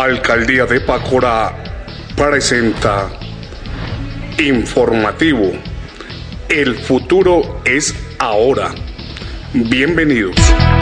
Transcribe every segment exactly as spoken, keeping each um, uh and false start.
Alcaldía de Pácora presenta Informativo. El futuro es ahora. Bienvenidos.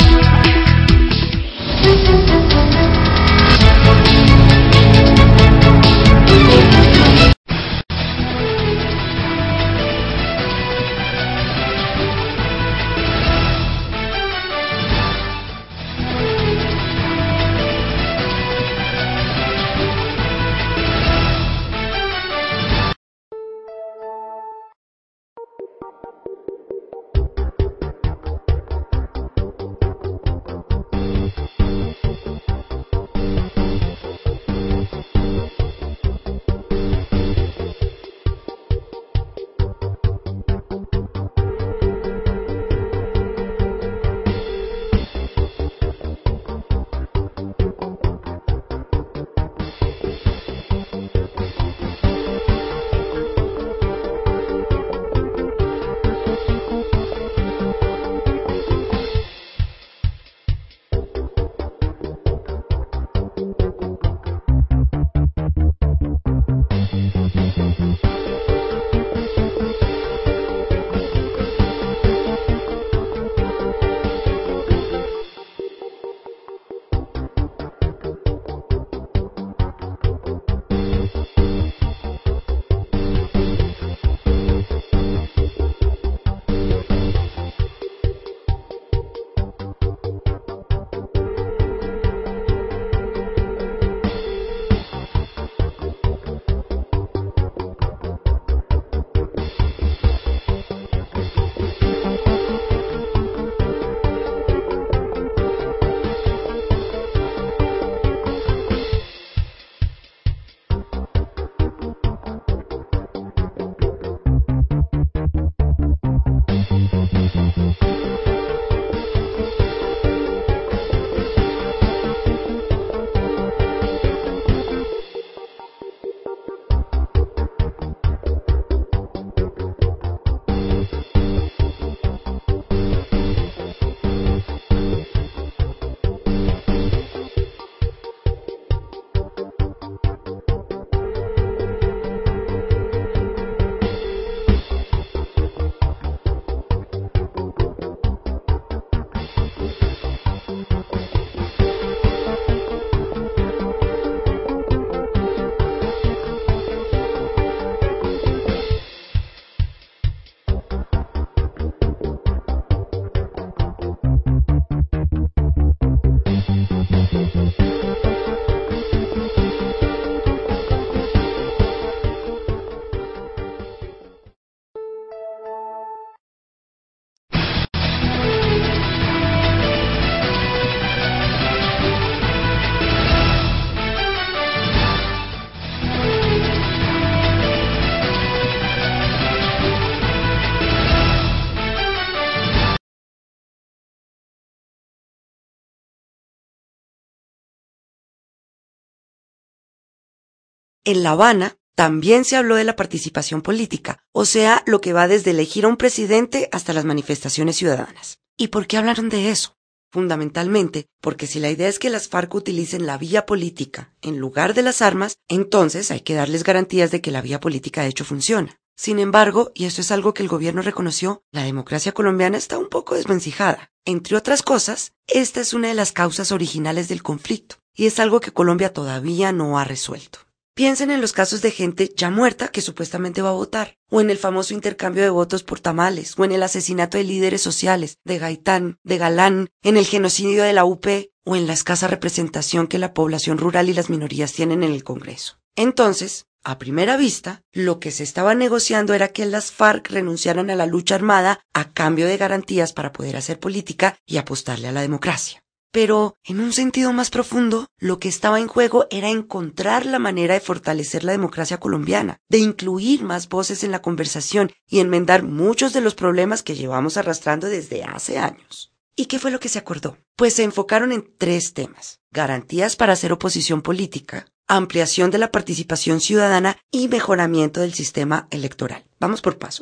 En La Habana también se habló de la participación política, o sea, lo que va desde elegir a un presidente hasta las manifestaciones ciudadanas. ¿Y por qué hablaron de eso? Fundamentalmente, porque si la idea es que las FARC utilicen la vía política en lugar de las armas, entonces hay que darles garantías de que la vía política de hecho funciona. Sin embargo, y esto es algo que el gobierno reconoció, la democracia colombiana está un poco desvencijada. Entre otras cosas, esta es una de las causas originales del conflicto, y es algo que Colombia todavía no ha resuelto. Piensen en los casos de gente ya muerta que supuestamente va a votar, o en el famoso intercambio de votos por tamales, o en el asesinato de líderes sociales, de Gaitán, de Galán, en el genocidio de la U P, o en la escasa representación que la población rural y las minorías tienen en el Congreso. Entonces, a primera vista, lo que se estaba negociando era que las FARC renunciaran a la lucha armada a cambio de garantías para poder hacer política y apostarle a la democracia. Pero, en un sentido más profundo, lo que estaba en juego era encontrar la manera de fortalecer la democracia colombiana, de incluir más voces en la conversación y enmendar muchos de los problemas que llevamos arrastrando desde hace años. ¿Y qué fue lo que se acordó? Pues se enfocaron en tres temas: garantías para hacer oposición política, ampliación de la participación ciudadana y mejoramiento del sistema electoral. Vamos por pasos.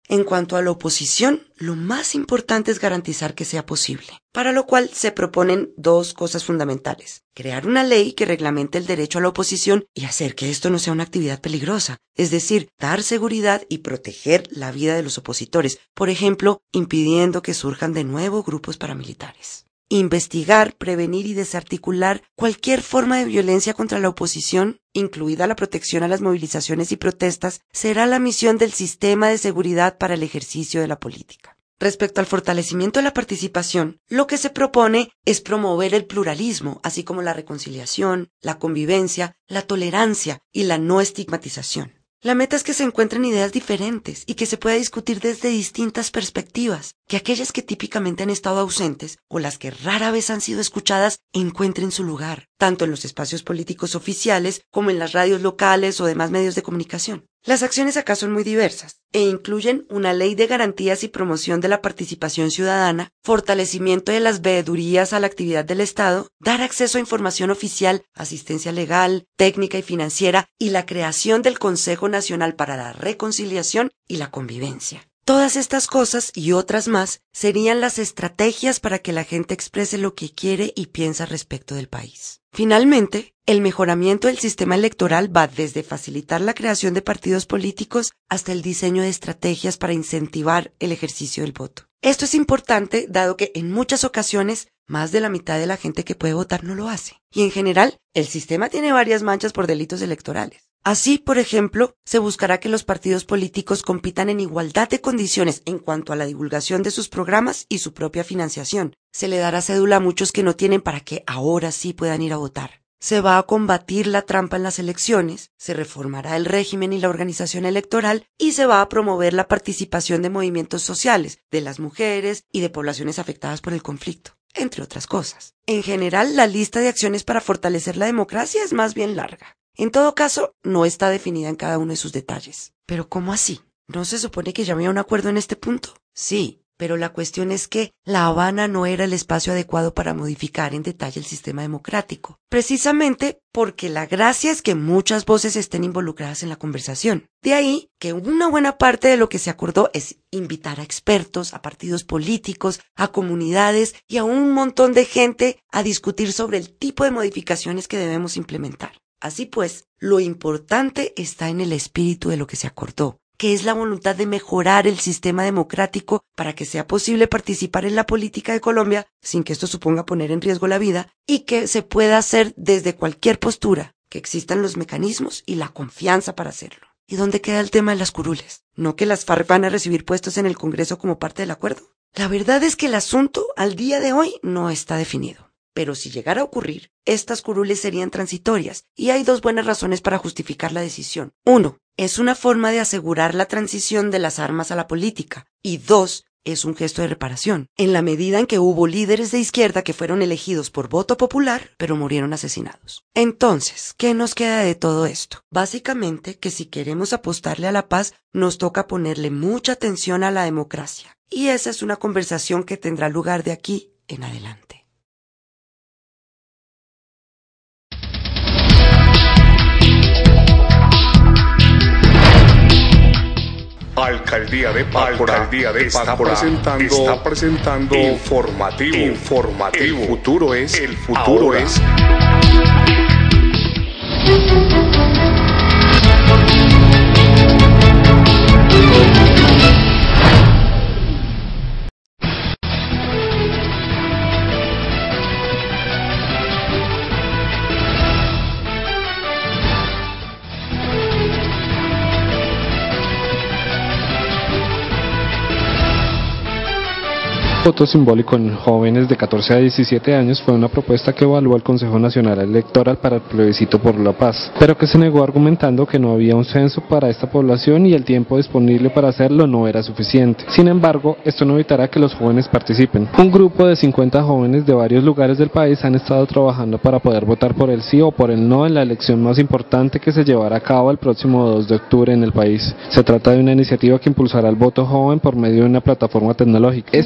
En cuanto a la oposición, lo más importante es garantizar que sea posible, para lo cual se proponen dos cosas fundamentales: crear una ley que reglamente el derecho a la oposición y hacer que esto no sea una actividad peligrosa, es decir, dar seguridad y proteger la vida de los opositores, por ejemplo, impidiendo que surjan de nuevo grupos paramilitares. Investigar, prevenir y desarticular cualquier forma de violencia contra la oposición, incluida la protección a las movilizaciones y protestas, será la misión del sistema de seguridad para el ejercicio de la política. Respecto al fortalecimiento de la participación, lo que se propone es promover el pluralismo, así como la reconciliación, la convivencia, la tolerancia y la no estigmatización. La meta es que se encuentren ideas diferentes y que se pueda discutir desde distintas perspectivas, que aquellas que típicamente han estado ausentes o las que rara vez han sido escuchadas encuentren su lugar, tanto en los espacios políticos oficiales como en las radios locales o demás medios de comunicación. Las acciones acá son muy diversas e incluyen una ley de garantías y promoción de la participación ciudadana, fortalecimiento de las veedurías a la actividad del Estado, dar acceso a información oficial, asistencia legal, técnica y financiera y la creación del Consejo Nacional para la Reconciliación y la Convivencia. Todas estas cosas y otras más serían las estrategias para que la gente exprese lo que quiere y piensa respecto del país. Finalmente, el mejoramiento del sistema electoral va desde facilitar la creación de partidos políticos hasta el diseño de estrategias para incentivar el ejercicio del voto. Esto es importante dado que en muchas ocasiones más de la mitad de la gente que puede votar no lo hace. Y en general, el sistema tiene varias manchas por delitos electorales. Así, por ejemplo, se buscará que los partidos políticos compitan en igualdad de condiciones en cuanto a la divulgación de sus programas y su propia financiación. Se le dará cédula a muchos que no tienen para que ahora sí puedan ir a votar. Se va a combatir la trampa en las elecciones, se reformará el régimen y la organización electoral y se va a promover la participación de movimientos sociales, de las mujeres y de poblaciones afectadas por el conflicto, entre otras cosas. En general, la lista de acciones para fortalecer la democracia es más bien larga. En todo caso, no está definida en cada uno de sus detalles. ¿Pero cómo así? ¿No se supone que ya había un acuerdo en este punto? Sí, pero la cuestión es que La Habana no era el espacio adecuado para modificar en detalle el sistema democrático, precisamente porque la gracia es que muchas voces estén involucradas en la conversación. De ahí que una buena parte de lo que se acordó es invitar a expertos, a partidos políticos, a comunidades y a un montón de gente a discutir sobre el tipo de modificaciones que debemos implementar. Así pues, lo importante está en el espíritu de lo que se acordó, que es la voluntad de mejorar el sistema democrático para que sea posible participar en la política de Colombia sin que esto suponga poner en riesgo la vida y que se pueda hacer desde cualquier postura, que existan los mecanismos y la confianza para hacerlo. ¿Y dónde queda el tema de las curules? ¿No que las FARC van a recibir puestos en el Congreso como parte del acuerdo? La verdad es que el asunto al día de hoy no está definido. Pero si llegara a ocurrir, estas curules serían transitorias, y hay dos buenas razones para justificar la decisión. Uno, es una forma de asegurar la transición de las armas a la política, y dos, es un gesto de reparación, en la medida en que hubo líderes de izquierda que fueron elegidos por voto popular, pero murieron asesinados. Entonces, ¿qué nos queda de todo esto? Básicamente que si queremos apostarle a la paz, nos toca ponerle mucha atención a la democracia, y esa es una conversación que tendrá lugar de aquí en adelante. Alcaldía de Pácora, Alcaldía de está Pácora presentando, está presentando informativo, informativo. El futuro es, el futuro ahora. es. Voto simbólico en jóvenes de catorce a diecisiete años fue una propuesta que evaluó el Consejo Nacional Electoral para el plebiscito por la paz, pero que se negó argumentando que no había un censo para esta población y el tiempo disponible para hacerlo no era suficiente. Sin embargo, esto no evitará que los jóvenes participen. Un grupo de cincuenta jóvenes de varios lugares del país han estado trabajando para poder votar por el sí o por el no en la elección más importante que se llevará a cabo el próximo dos de octubre en el país. Se trata de una iniciativa que impulsará el voto joven por medio de una plataforma tecnológica. Este grupo de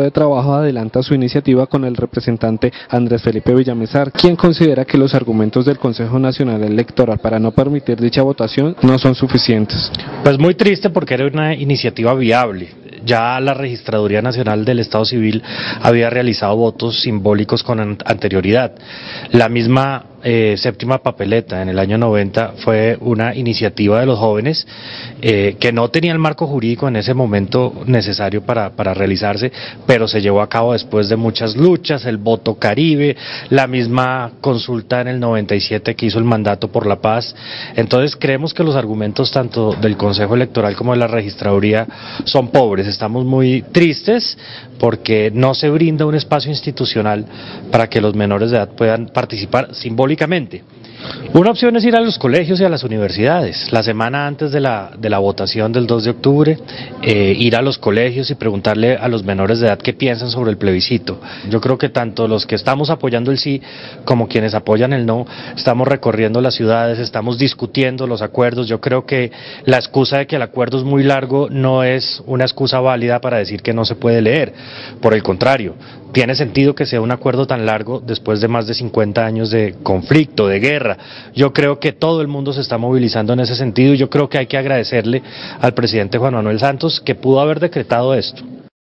de trabajo adelanta su iniciativa con el representante Andrés Felipe Villamizar, quien considera que los argumentos del Consejo Nacional Electoral para no permitir dicha votación no son suficientes. Pues muy triste, porque era una iniciativa viable. Ya la Registraduría Nacional del Estado Civil había realizado votos simbólicos con anterioridad. La misma eh, séptima papeleta en el año noventa fue una iniciativa de los jóvenes eh, que no tenía el marco jurídico en ese momento necesario para, para realizarse, pero se llevó a cabo después de muchas luchas, el voto Caribe, la misma consulta en el noventa y siete que hizo el mandato por la paz. Entonces creemos que los argumentos tanto del Consejo Electoral como de la Registraduría son pobres. Estamos muy tristes porque no se brinda un espacio institucional para que los menores de edad puedan participar simbólicamente. Una opción es ir a los colegios y a las universidades. La semana antes de la, de la votación del dos de octubre, eh, ir a los colegios y preguntarle a los menores de edad qué piensan sobre el plebiscito. Yo creo que tanto los que estamos apoyando el sí como quienes apoyan el no, estamos recorriendo las ciudades, estamos discutiendo los acuerdos. Yo creo que la excusa de que el acuerdo es muy largo no es una excusa válida para decir que no se puede leer. Por el contrario, tiene sentido que sea un acuerdo tan largo después de más de cincuenta años de conflicto, de guerra. Yo creo que todo el mundo se está movilizando en ese sentido y yo creo que hay que agradecerle al presidente Juan Manuel Santos que pudo haber decretado esto.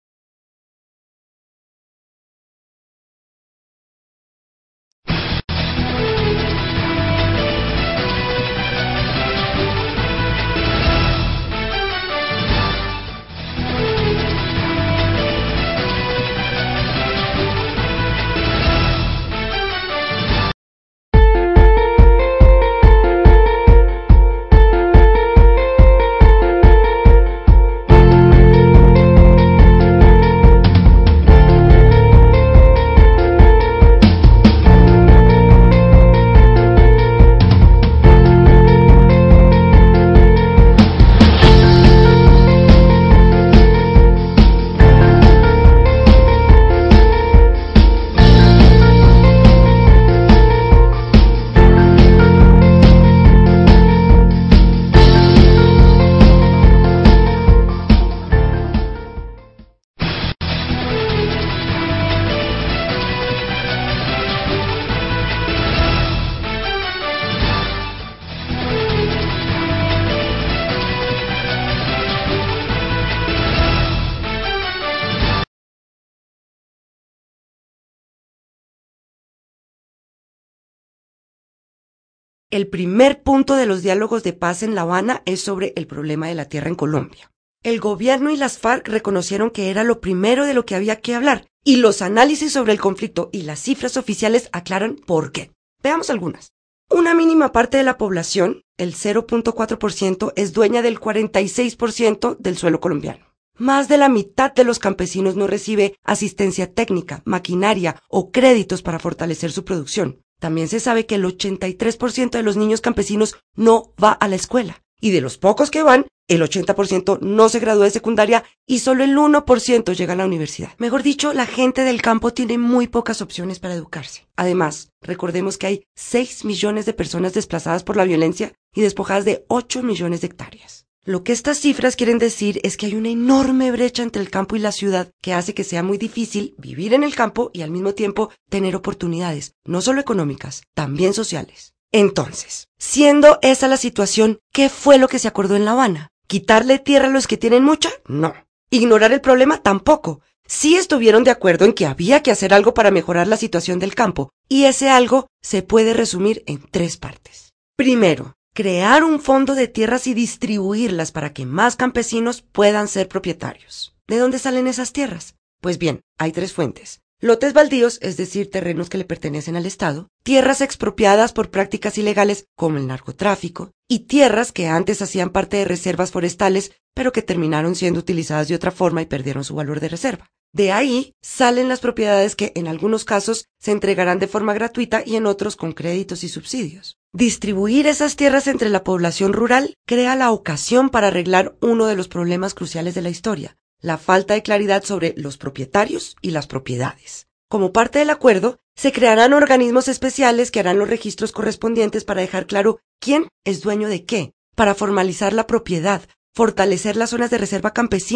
El primer punto de los diálogos de paz en La Habana es sobre el problema de la tierra en Colombia. El gobierno y las FARC reconocieron que era lo primero de lo que había que hablar, y los análisis sobre el conflicto y las cifras oficiales aclaran por qué. Veamos algunas. Una mínima parte de la población, el cero punto cuatro por ciento, es dueña del cuarenta y seis por ciento del suelo colombiano. Más de la mitad de los campesinos no recibe asistencia técnica, maquinaria o créditos para fortalecer su producción. También se sabe que el ochenta y tres por ciento de los niños campesinos no va a la escuela. Y de los pocos que van, el ochenta por ciento no se gradúa de secundaria y solo el uno por ciento llega a la universidad. Mejor dicho, la gente del campo tiene muy pocas opciones para educarse. Además, recordemos que hay seis millones de personas desplazadas por la violencia y despojadas de ocho millones de hectáreas. Lo que estas cifras quieren decir es que hay una enorme brecha entre el campo y la ciudad que hace que sea muy difícil vivir en el campo y al mismo tiempo tener oportunidades, no solo económicas, también sociales. Entonces, siendo esa la situación, ¿qué fue lo que se acordó en La Habana? ¿Quitarle tierra a los que tienen mucha? No. ¿Ignorar el problema? Tampoco. Sí estuvieron de acuerdo en que había que hacer algo para mejorar la situación del campo, y ese algo se puede resumir en tres partes. Primero, crear un fondo de tierras y distribuirlas para que más campesinos puedan ser propietarios. ¿De dónde salen esas tierras? Pues bien, hay tres fuentes. Lotes baldíos, es decir, terrenos que le pertenecen al Estado, tierras expropiadas por prácticas ilegales como el narcotráfico, y tierras que antes hacían parte de reservas forestales, pero que terminaron siendo utilizadas de otra forma y perdieron su valor de reserva. De ahí salen las propiedades que en algunos casos se entregarán de forma gratuita y en otros con créditos y subsidios. Distribuir esas tierras entre la población rural crea la ocasión para arreglar uno de los problemas cruciales de la historia, la falta de claridad sobre los propietarios y las propiedades. Como parte del acuerdo, se crearán organismos especiales que harán los registros correspondientes para dejar claro quién es dueño de qué, para formalizar la propiedad, fortalecer las zonas de reserva campesina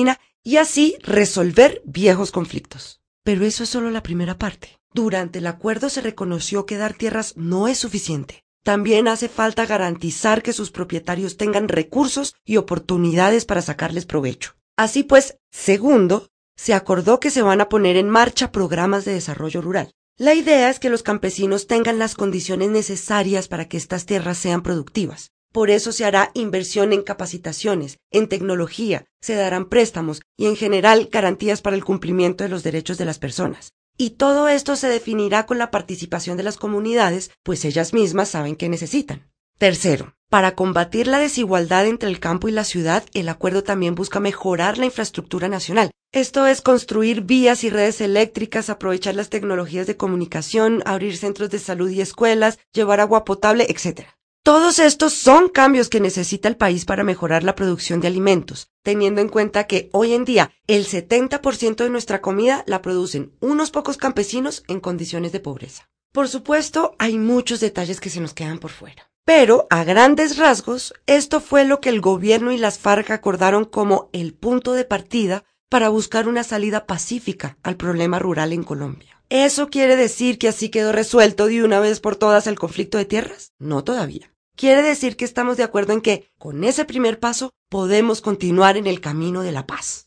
y así resolver viejos conflictos. Pero eso es solo la primera parte. Durante el acuerdo se reconoció que dar tierras no es suficiente. También hace falta garantizar que sus propietarios tengan recursos y oportunidades para sacarles provecho. Así pues, segundo, se acordó que se van a poner en marcha programas de desarrollo rural. La idea es que los campesinos tengan las condiciones necesarias para que estas tierras sean productivas. Por eso se hará inversión en capacitaciones, en tecnología, se darán préstamos y en general garantías para el cumplimiento de los derechos de las personas. Y todo esto se definirá con la participación de las comunidades, pues ellas mismas saben qué necesitan. Tercero, para combatir la desigualdad entre el campo y la ciudad, el acuerdo también busca mejorar la infraestructura nacional. Esto es construir vías y redes eléctricas, aprovechar las tecnologías de comunicación, abrir centros de salud y escuelas, llevar agua potable, etcétera. Todos estos son cambios que necesita el país para mejorar la producción de alimentos, teniendo en cuenta que hoy en día el setenta por ciento de nuestra comida la producen unos pocos campesinos en condiciones de pobreza. Por supuesto, hay muchos detalles que se nos quedan por fuera. Pero, a grandes rasgos, esto fue lo que el gobierno y las FARC acordaron como el punto de partida para buscar una salida pacífica al problema rural en Colombia. ¿Eso quiere decir que así quedó resuelto de una vez por todas el conflicto de tierras? No todavía. Quiere decir que estamos de acuerdo en que, con ese primer paso, podemos continuar en el camino de la paz.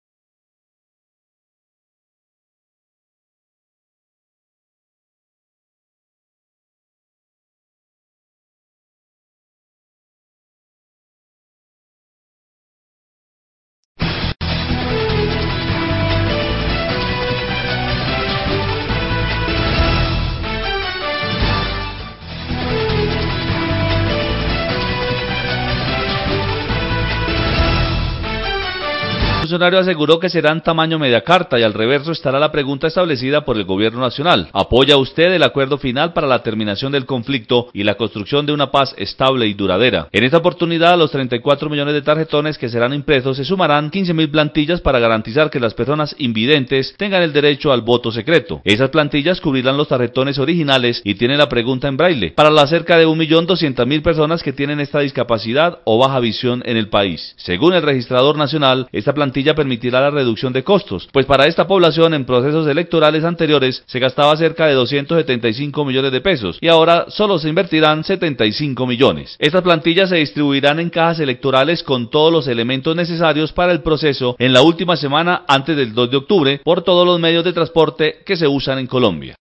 El funcionario aseguró que serán tamaño media carta y al reverso estará la pregunta establecida por el gobierno nacional. ¿Apoya usted el acuerdo final para la terminación del conflicto y la construcción de una paz estable y duradera? En esta oportunidad, a los treinta y cuatro millones de tarjetones que serán impresos se sumarán quince mil plantillas para garantizar que las personas invidentes tengan el derecho al voto secreto. Esas plantillas cubrirán los tarjetones originales y tienen la pregunta en braille para las cerca de un millón doscientas mil personas que tienen esta discapacidad o baja visión en el país. Según el registrador nacional, esta plantilla permitirá la reducción de costos, pues para esta población en procesos electorales anteriores se gastaba cerca de doscientos setenta y cinco millones de pesos y ahora solo se invertirán setenta y cinco millones. Estas plantillas se distribuirán en cajas electorales con todos los elementos necesarios para el proceso en la última semana antes del dos de octubre por todos los medios de transporte que se usan en Colombia.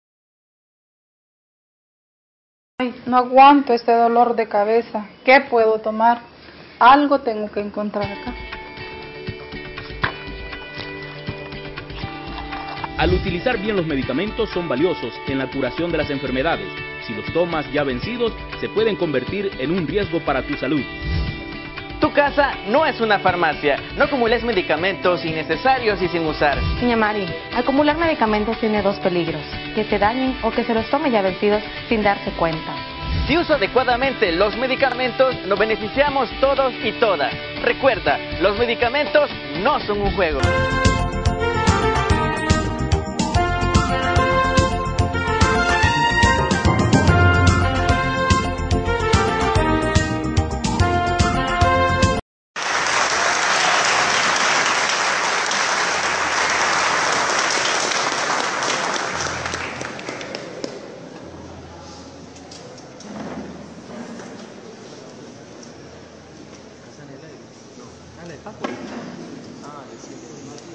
Ay, no aguanto este dolor de cabeza. ¿Qué puedo tomar? Algo tengo que encontrar acá. Al utilizar bien los medicamentos son valiosos en la curación de las enfermedades. Si los tomas ya vencidos, se pueden convertir en un riesgo para tu salud. Tu casa no es una farmacia. No acumules medicamentos innecesarios y sin usar. Doña Mari, acumular medicamentos tiene dos peligros: que se dañen o que se los tome ya vencidos sin darse cuenta. Si uso adecuadamente los medicamentos, nos beneficiamos todos y todas. Recuerda, los medicamentos no son un juego. Ah,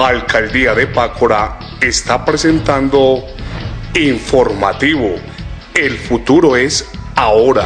Alcaldía de Pácora está presentando Informativo. El futuro es ahora.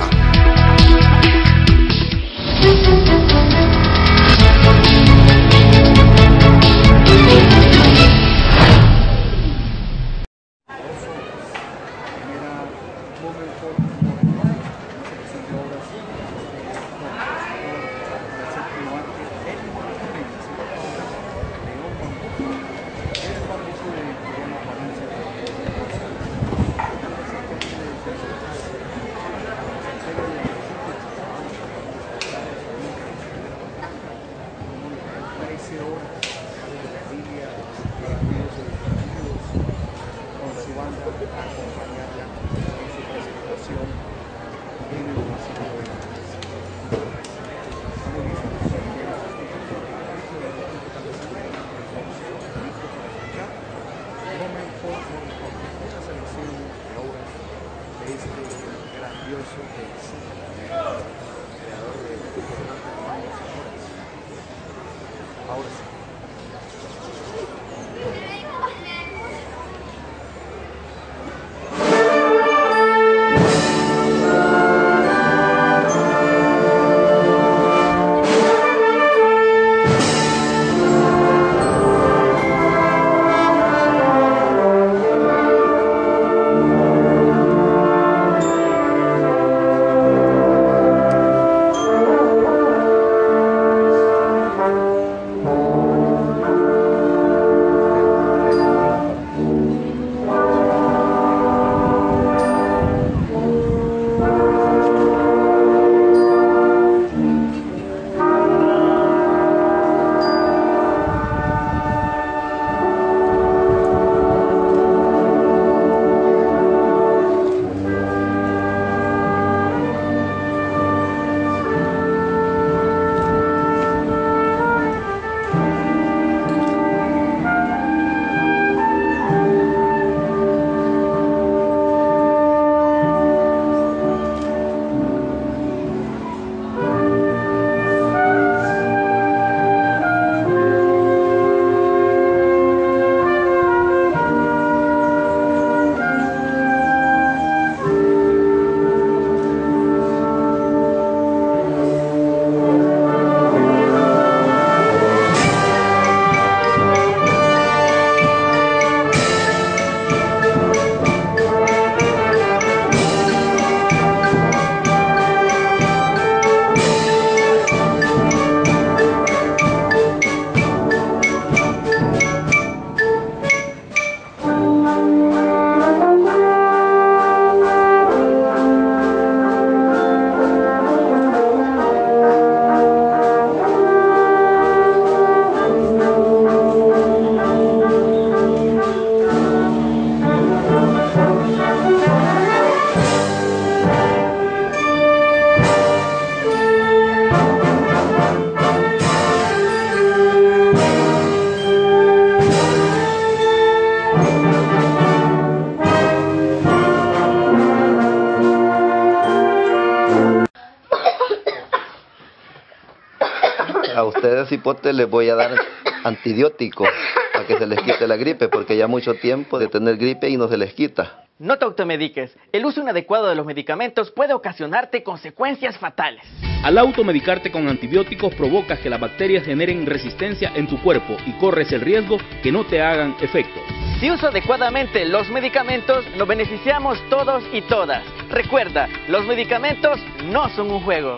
A ustedes, hipotes, les voy a dar antibiótico para que se les quite la gripe, porque ya mucho tiempo de tener gripe y no se les quita. No te automediques. El uso inadecuado de los medicamentos puede ocasionarte consecuencias fatales. Al automedicarte con antibióticos provocas que las bacterias generen resistencia en tu cuerpo y corres el riesgo que no te hagan efecto. Si uso adecuadamente los medicamentos, nos beneficiamos todos y todas. Recuerda, los medicamentos no son un juego.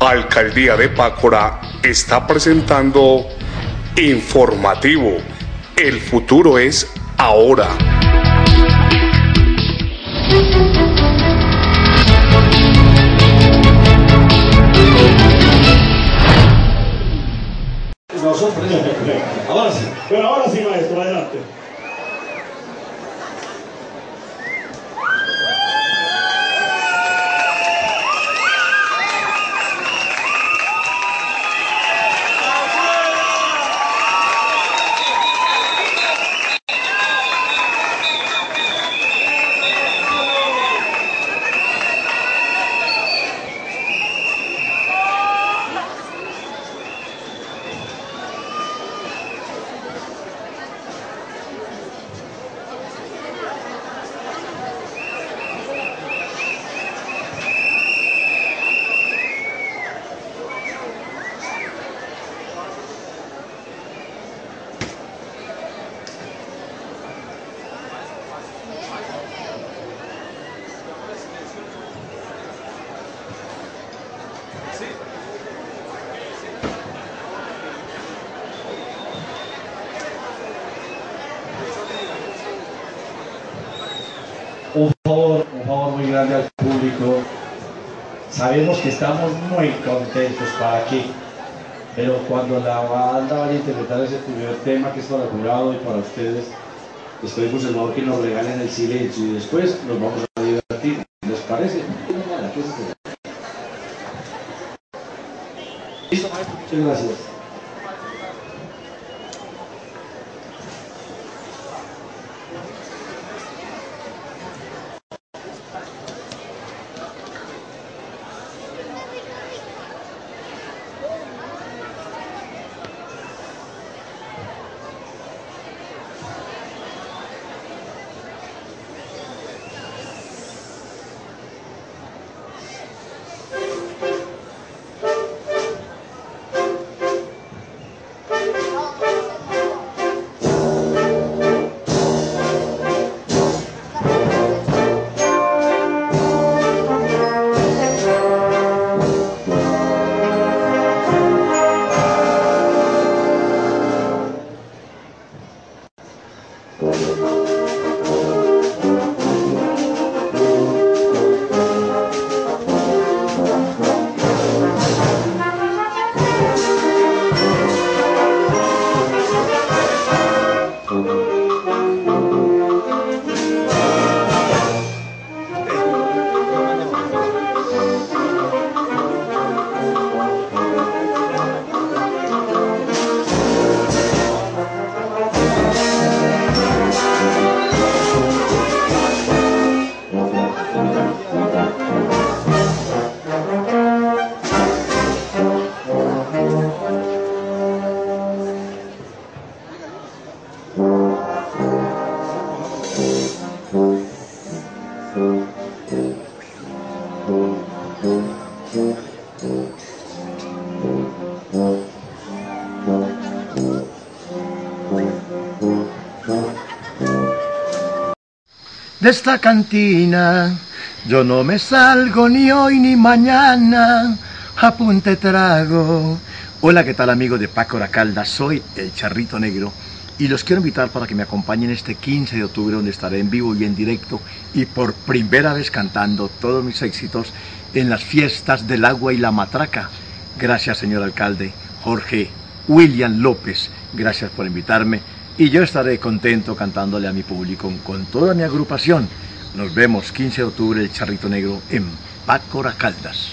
Alcaldía de Pácora está presentando Informativo. El futuro es ahora. Nosotros, ahora sí. Pero ahora sí, maestro, adelante. Un favor, un favor muy grande al público. Sabemos que estamos muy contentos para aquí, pero cuando la banda vaya a interpretar ese primer tema que es para el jurado y para ustedes, les pedimos el favor que nos regalen el silencio y después nos vamos a divertir. ¿Les parece? ¿Listo, maestro? Muchas gracias. De esta cantina yo no me salgo ni hoy ni mañana, apunte trago. Hola, ¿qué tal amigos de Pácora Caldas? Soy el Charrito Negro y los quiero invitar para que me acompañen este quince de octubre, donde estaré en vivo y en directo y por primera vez cantando todos mis éxitos en las fiestas del agua y la matraca. Gracias, señor alcalde Jorge William López, gracias por invitarme. Y yo estaré contento cantándole a mi público con toda mi agrupación. Nos vemos quince de octubre, el Charrito Negro en Pácora Caldas.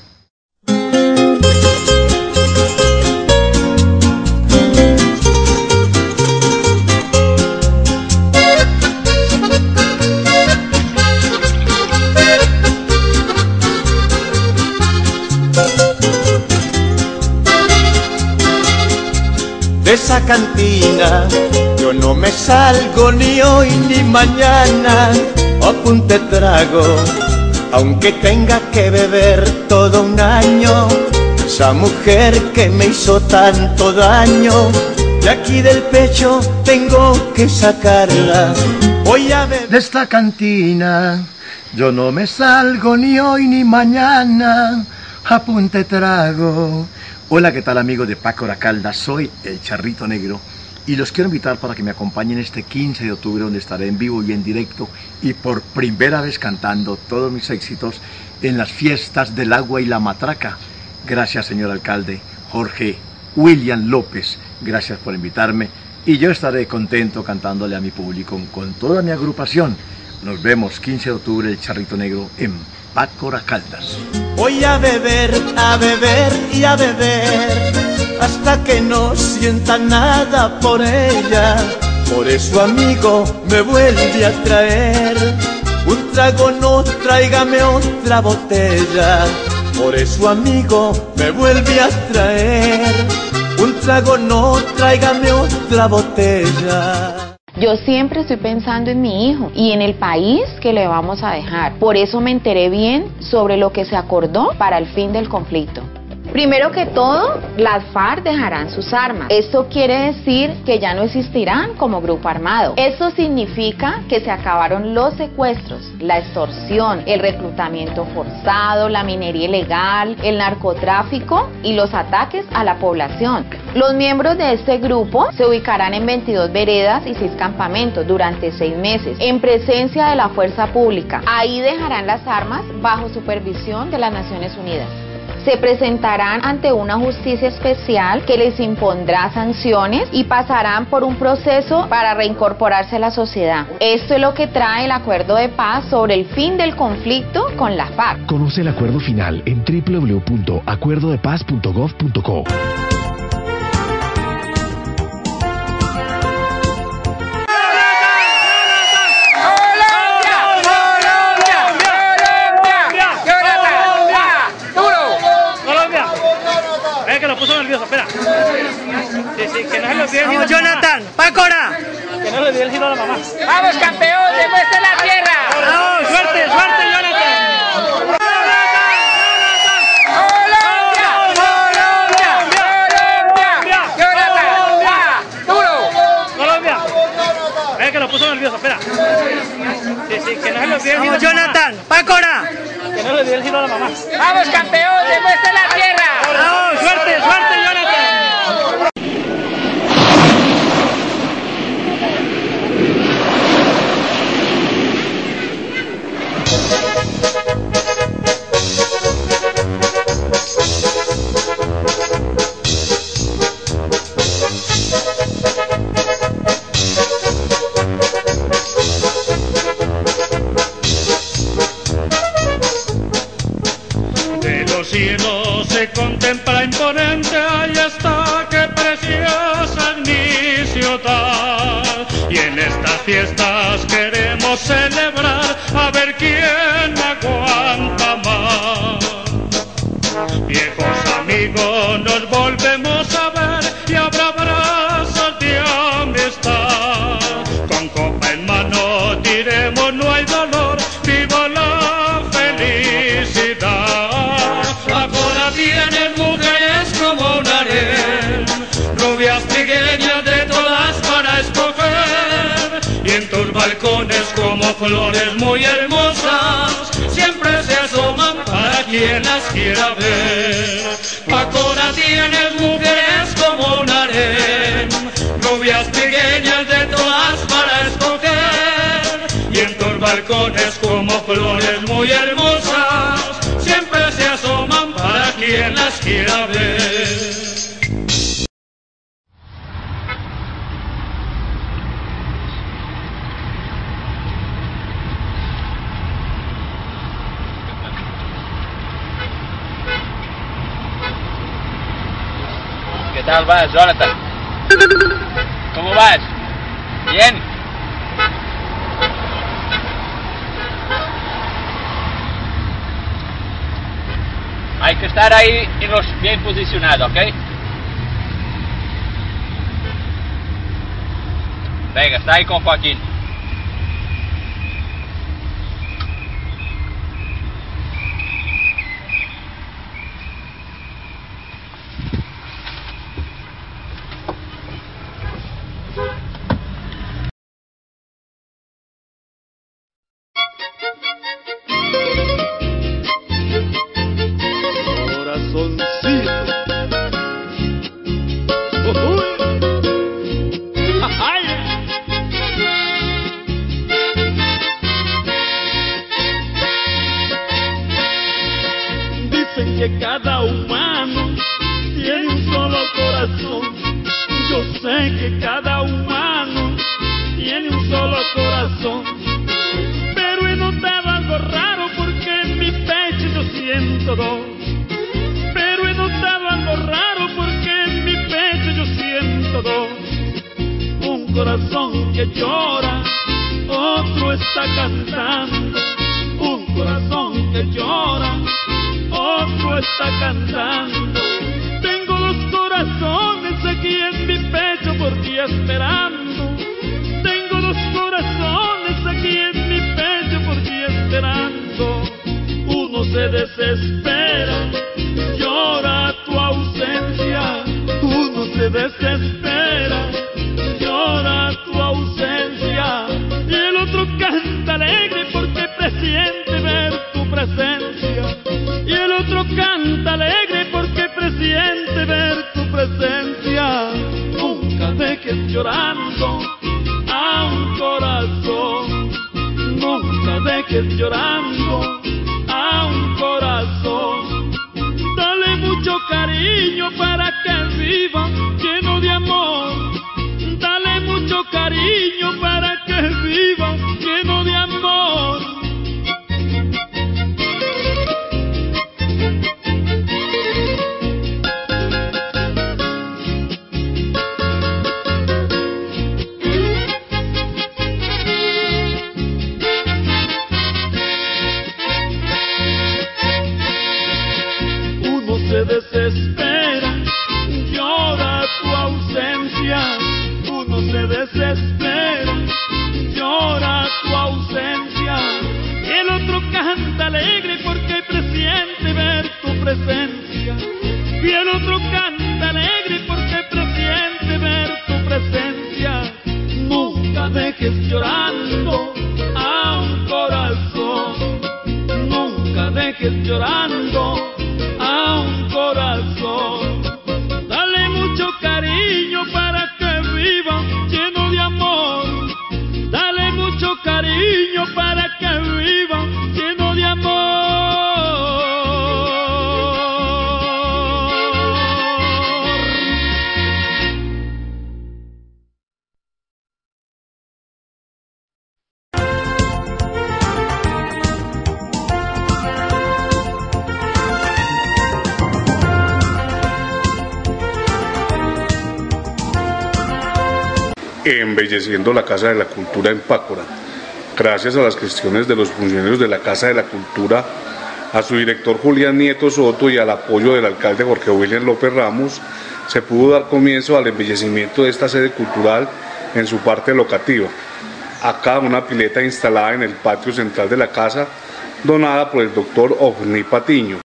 De esa cantina yo no me salgo ni hoy ni mañana, apunte trago, aunque tenga que beber todo un año. Esa mujer que me hizo tanto daño, de aquí del pecho tengo que sacarla. Voy a beber. De esta cantina yo no me salgo ni hoy ni mañana, apunte trago. Hola, ¿qué tal amigos de Pácora Caldas? Soy el Charrito Negro y los quiero invitar para que me acompañen este quince de octubre, donde estaré en vivo y en directo y por primera vez cantando todos mis éxitos en las fiestas del agua y la matraca. Gracias, señor alcalde Jorge William López, gracias por invitarme y yo estaré contento cantándole a mi público con toda mi agrupación. Nos vemos quince de octubre, el Charrito Negro en Pácora Caldas. Voy a beber, a beber y a beber hasta que no sienta nada por ella. Por eso, amigo, me vuelve a traer un trago, no, tráigame otra botella. Por eso, amigo, me vuelve a traer un trago, no, tráigame otra botella. Yo siempre estoy pensando en mi hijo y en el país que le vamos a dejar. Por eso me enteré bien sobre lo que se acordó para el fin del conflicto. Primero que todo, las FARC dejarán sus armas. Esto quiere decir que ya no existirán como grupo armado. Esto significa que se acabaron los secuestros, la extorsión, el reclutamiento forzado, la minería ilegal, el narcotráfico y los ataques a la población. Los miembros de este grupo se ubicarán en veintidós veredas y seis campamentos durante seis meses, en presencia de la fuerza pública. Ahí dejarán las armas bajo supervisión de las Naciones Unidas. Se presentarán ante una justicia especial que les impondrá sanciones y pasarán por un proceso para reincorporarse a la sociedad. Esto es lo que trae el acuerdo de paz sobre el fin del conflicto con la FARC. Conoce el acuerdo final en w w w punto acuerdo de paz punto gov punto co. Espera. Sí, sí, que no se lo olvide el giro. Jonathan, Pácora. Que no se le olvide el giro a la mamá. Vamos, campeón, demuestra la tierra. Vamos, suerte, suerte, Jonathan. Colombia, Colombia, Colombia, Jonathan, va, duro. Colombia. Eh, que lo puso nervioso, espera. Sí, sí, que no se le olvide el giro. Vamos, Jonathan, Pácora. Que no se le olvide el giro a la mamá. Vamos, campeón, demuestra la tierra. Vamos, suerte, suerte, Jonathan. Cielo se contempla imponente, ahí está, qué preciosa es mi ciudad. Y en estas fiestas queremos celebrar, a ver quién aguanta más. Viejos amigos nos volvemos a ver y habrá abrazos de amistad. Con copa en mano diremos no hay dolor, viva la felicidad. Tienes mujeres como un harén, rubias pequeñas de todas para escoger, y en tus balcones como flores muy hermosas siempre se asoman para quien las quiera ver. Pácora, tienes mujeres como un harén, rubias pequeñas de todas para escoger, y en tus balcones como flores muy hermosas siempre se asoman para quien las quiera ver. ¿Qué tal vas, Jonathan? ¿Cómo vas? ¿Bien? Hay que estar ahí y los bien posicionados, ¿ok? Venga, está ahí con Joaquín. cada humano tiene un solo corazón. Yo sé que cada humano tiene un solo corazón. Pero he notado algo raro porque en mi pecho yo siento dos. Pero he notado algo raro porque en mi pecho yo siento dos. Un corazón que llora, otro está cantando. Un corazón que llora, otro está cantando. Tengo dos corazones aquí en mi pecho por ti esperando. Tengo dos corazones aquí en mi pecho por ti esperando. Uno se desespera, llora tu ausencia. Uno se desespera, llora tu ausencia. Y el otro canta alegre porque presiente ver tu presencia. Y el otro canta alegre porque presiente ver tu presencia. Nunca dejes llorando a un corazón. Nunca dejes llorando a un corazón. Dale mucho cariño para que viva lleno de amor. Dale mucho cariño para que viva lleno de amor. Uno se desespera, llora tu ausencia. Uno se desespera, llora tu ausencia. Y el otro canta alegre porque presiente ver tu presencia. Y el otro canta alegre porque presiente ver tu presencia. Nunca dejes llorando a un corazón. Nunca dejes llorando a un corazón. Dale mucho cariño para que viva lleno de amor. Dale mucho cariño para que viva lleno de amor. Embelleciendo la Casa de la Cultura en Pácora. Gracias a las gestiones de los funcionarios de la Casa de la Cultura, a su director Julián Nieto Soto y al apoyo del alcalde Jorge William López Ramos, se pudo dar comienzo al embellecimiento de esta sede cultural en su parte locativa. Acá una pileta instalada en el patio central de la casa, donada por el doctor Ofni Patiño.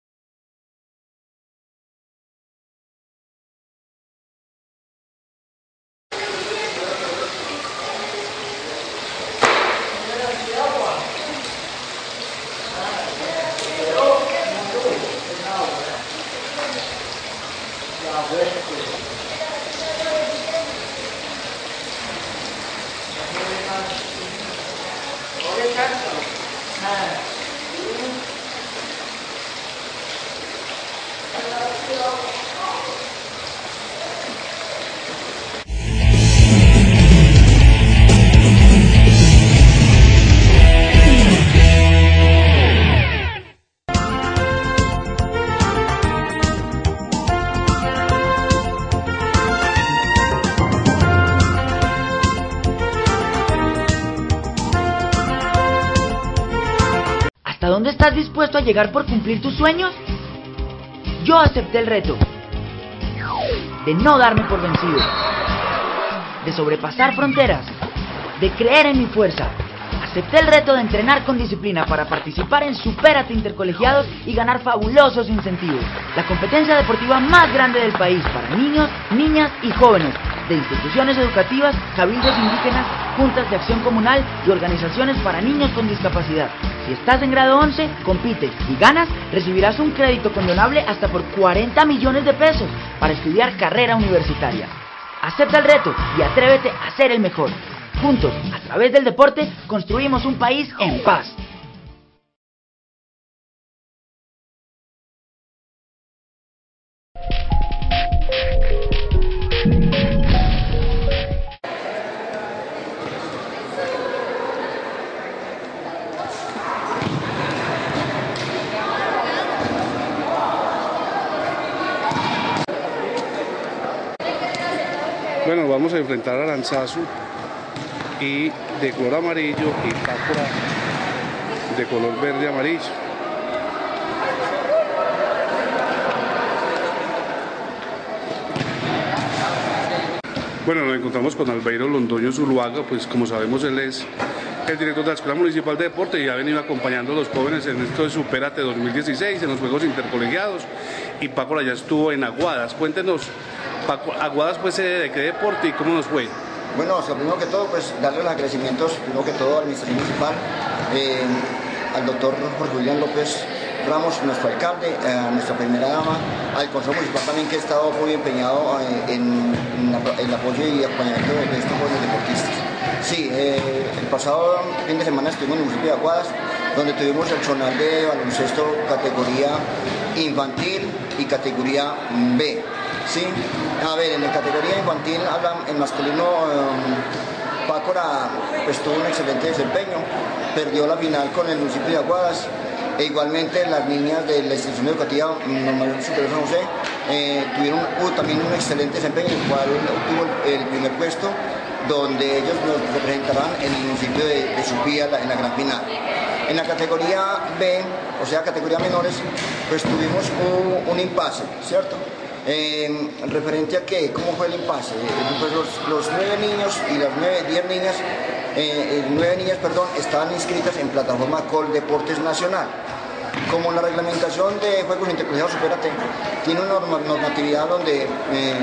¿Hasta dónde estás dispuesto a llegar por cumplir tus sueños? Yo acepté el reto de no darme por vencido, de sobrepasar fronteras, de creer en mi fuerza. Acepté el reto de entrenar con disciplina para participar en Supérate Intercolegiados y ganar fabulosos incentivos. La competencia deportiva más grande del país para niños, niñas y jóvenes, de instituciones educativas, cabildos indígenas, juntas de acción comunal y organizaciones para niños con discapacidad. Si estás en grado once, compites y ganas, recibirás un crédito condonable hasta por cuarenta millones de pesos para estudiar carrera universitaria. Acepta el reto y atrévete a ser el mejor. Juntos, a través del deporte, construimos un país en paz. Bueno, vamos a enfrentar a Aranzazu y de color amarillo y Pácora de color verde amarillo. Bueno, nos encontramos con Albeiro Londoño Zuluaga, pues como sabemos él es el director de la Escuela Municipal de Deporte y ha venido acompañando a los jóvenes en esto de Supérate dos mil dieciséis, en los Juegos Intercolegiados, y Pácora ya estuvo en Aguadas. Cuéntenos, Paco, Aguadas fue sede de qué deporte y cómo nos fue. Bueno, o sea, primero que todo, pues darle los agradecimientos, primero que todo a la Administración Municipal, eh, al doctor Jorge Julián López Ramos, nuestro alcalde, a nuestra primera dama, al Consejo Municipal también, que ha estado muy empeñado en, en, la, en el apoyo y acompañamiento de, de estos jóvenes deportistas. Sí, eh, el pasado fin de semana estuvimos en el municipio de Aguadas, donde tuvimos el zonal de baloncesto categoría infantil y categoría B. Sí, a ver, en la categoría infantil, en masculino, um, Pácora pues, tuvo un excelente desempeño, perdió la final con el municipio de Aguadas. E igualmente las niñas de la institución educativa normal superior San José eh, tuvieron uh, también un excelente desempeño, el cual obtuvo el, el primer puesto, donde ellos nos representarán en el municipio de, de Supía en la gran final. En la categoría B, o sea categoría menores, pues tuvimos un, un impasse, ¿cierto? Eh, referente a qué, ¿cómo fue el impasse? Eh, pues los, los nueve niños y las nueve, diez niñas, eh, nueve niñas, perdón, estaban inscritas en plataforma Col Deportes Nacional. Como la reglamentación de Juegos Intercolegiados Supérate tiene una normatividad donde, eh,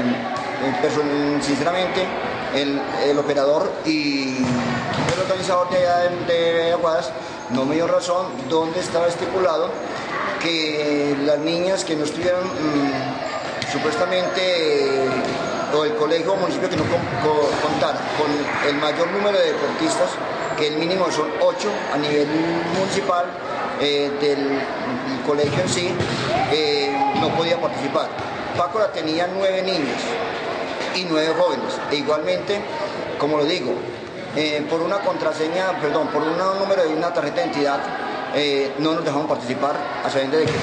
sinceramente, el, el operador y el organizador de, de Aguadas no me dio razón donde estaba estipulado que las niñas que no estuvieran mmm, supuestamente, o el colegio o municipio que no con, con, contara con el mayor número de deportistas, que el mínimo son ocho a nivel municipal, eh, del, del colegio en sí, eh, no podía participar. Pácora tenía nueve niños y nueve jóvenes, e igualmente, como lo digo, eh, por una contraseña, perdón, por un número de una tarjeta de identidad, eh, no nos dejaron participar, a sabiendas de que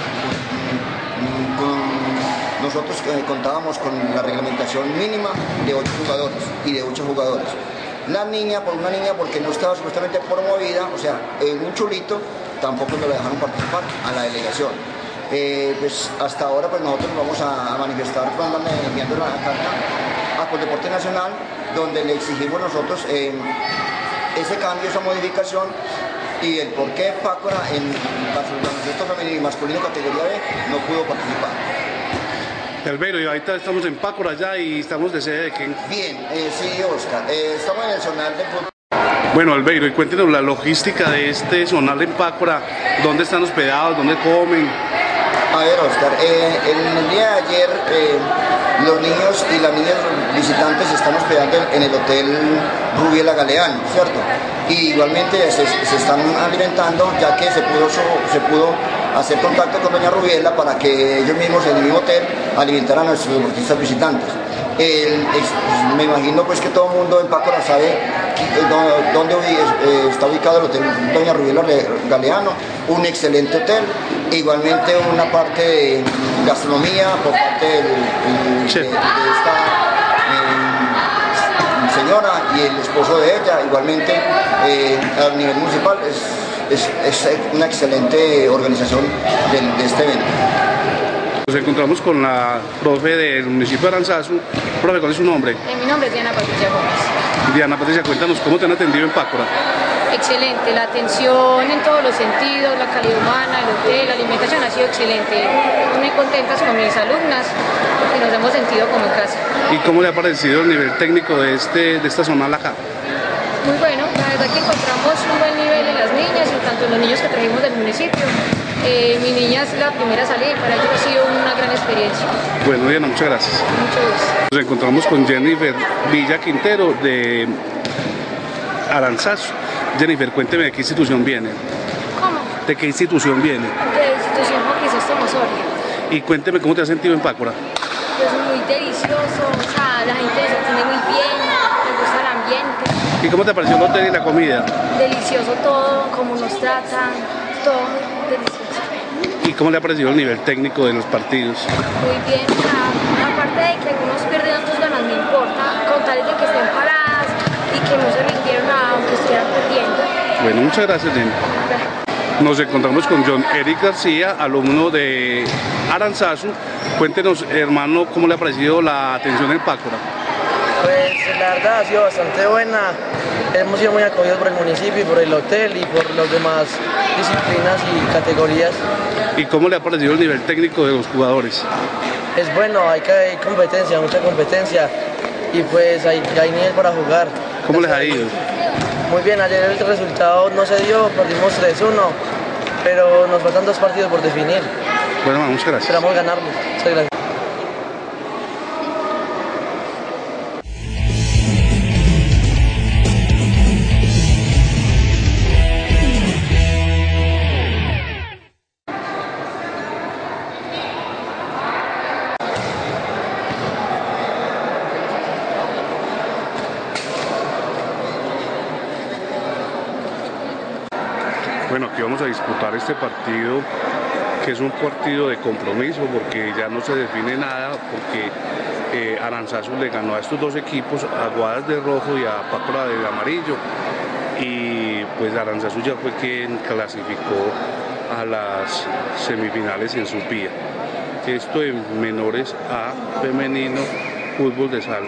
con, con, nosotros eh, contábamos con la reglamentación mínima de ocho jugadores y de ocho jugadores. La niña, por una niña, porque no estaba supuestamente promovida, o sea, en un chulito, tampoco nos la dejaron participar a la delegación. Eh, pues hasta ahora pues nosotros nos vamos a, a manifestar cuando enviando la carta a Coldeporte Nacional, donde le exigimos nosotros eh, ese cambio, esa modificación, y el por qué Pácora en baloncesto femenino y masculino categoría B no pudo participar. Albeiro, y ahorita estamos en Pácora ya y estamos de sede de quién. Bien, eh, sí, Oscar, eh, estamos en el zonal de fútbol. Bueno, Albeiro, y cuéntenos la logística de este zonal en Pácora, ¿dónde están hospedados, dónde comen? A ver, Oscar, eh, en el día de ayer eh, los niños y las niñas visitantes se están hospedando en el Hotel Rubiela Galeano, ¿cierto? Y igualmente se, se están alimentando, ya que se pudo, se pudo hacer contacto con doña Rubiela para que ellos mismos en el mismo hotel alimentaran a nuestros deportistas visitantes. El, el, me imagino pues que todo el mundo en Pácora sabe dónde eh, está ubicado el Hotel Doña Rubiela Galeano, un excelente hotel, e igualmente una parte de gastronomía por parte del, el, de, de esta eh, señora y el esposo de ella, igualmente eh, a nivel municipal es, es, es una excelente organización de, de este evento. Nos encontramos con la profe del municipio de Aranzazu. Profe, ¿cuál es su nombre? Eh, mi nombre es Diana Patricia Gómez. Diana Patricia, cuéntanos, ¿cómo te han atendido en Pácora? Excelente, la atención en todos los sentidos, la calidad humana, el hotel, la alimentación ha sido excelente. Muy contentas con mis alumnas porque nos hemos sentido como en casa. ¿Y cómo le ha parecido el nivel técnico de, este, de esta zona acá? Muy bueno, la verdad que encontramos un buen nivel en las niñas y tanto en los niños que trajimos del municipio. Eh, mi niña es la primera salida y para ellos ha sido una gran experiencia. Bueno, Diana, muchas gracias. Mucho gusto. Nos encontramos con Jennifer Villa Quintero de Aranzazu. Jennifer, cuénteme de qué institución viene. ¿Cómo? ¿De qué institución viene? De institución Juan Mosoria. Y cuénteme cómo te has sentido en Pácora. Pues muy delicioso, o sea, la gente se atiende muy bien, me gusta el ambiente. ¿Y cómo te pareció el hotel y la comida? Delicioso todo, cómo nos tratan, todo delicioso. ¿Y cómo le ha parecido el nivel técnico de los partidos? Muy bien, o sea, aparte de que algunos pierden, otros ganan, no importa, rivales de que estén paradas y que no se rindieron aunque estuvieran perdiendo. Bueno, muchas gracias, Jenny. Nos encontramos con John Eric García, alumno de Aranzazu. Cuéntenos, hermano, ¿cómo le ha parecido la atención del Pácora? Pues la verdad ha sido bastante buena. Hemos sido muy acogidos por el municipio, por el hotel y por las demás disciplinas y categorías. ¿Y cómo le ha parecido el nivel técnico de los jugadores? Es bueno, hay, hay competencia, mucha competencia y pues hay, hay nivel para jugar. ¿Cómo les ha ido? Muy bien, ayer el resultado no se dio, perdimos tres uno, pero nos faltan dos partidos por definir. Bueno, muchas gracias. Esperamos ganarlo. Muchas gracias. Bueno, aquí vamos a disputar este partido, que es un partido de compromiso, porque ya no se define nada, porque eh, Aranzazu le ganó a estos dos equipos, a Guadas de rojo y a Pácora de amarillo, y pues Aranzazu ya fue quien clasificó a las semifinales en Supía. Esto en menores A femenino, fútbol de sala.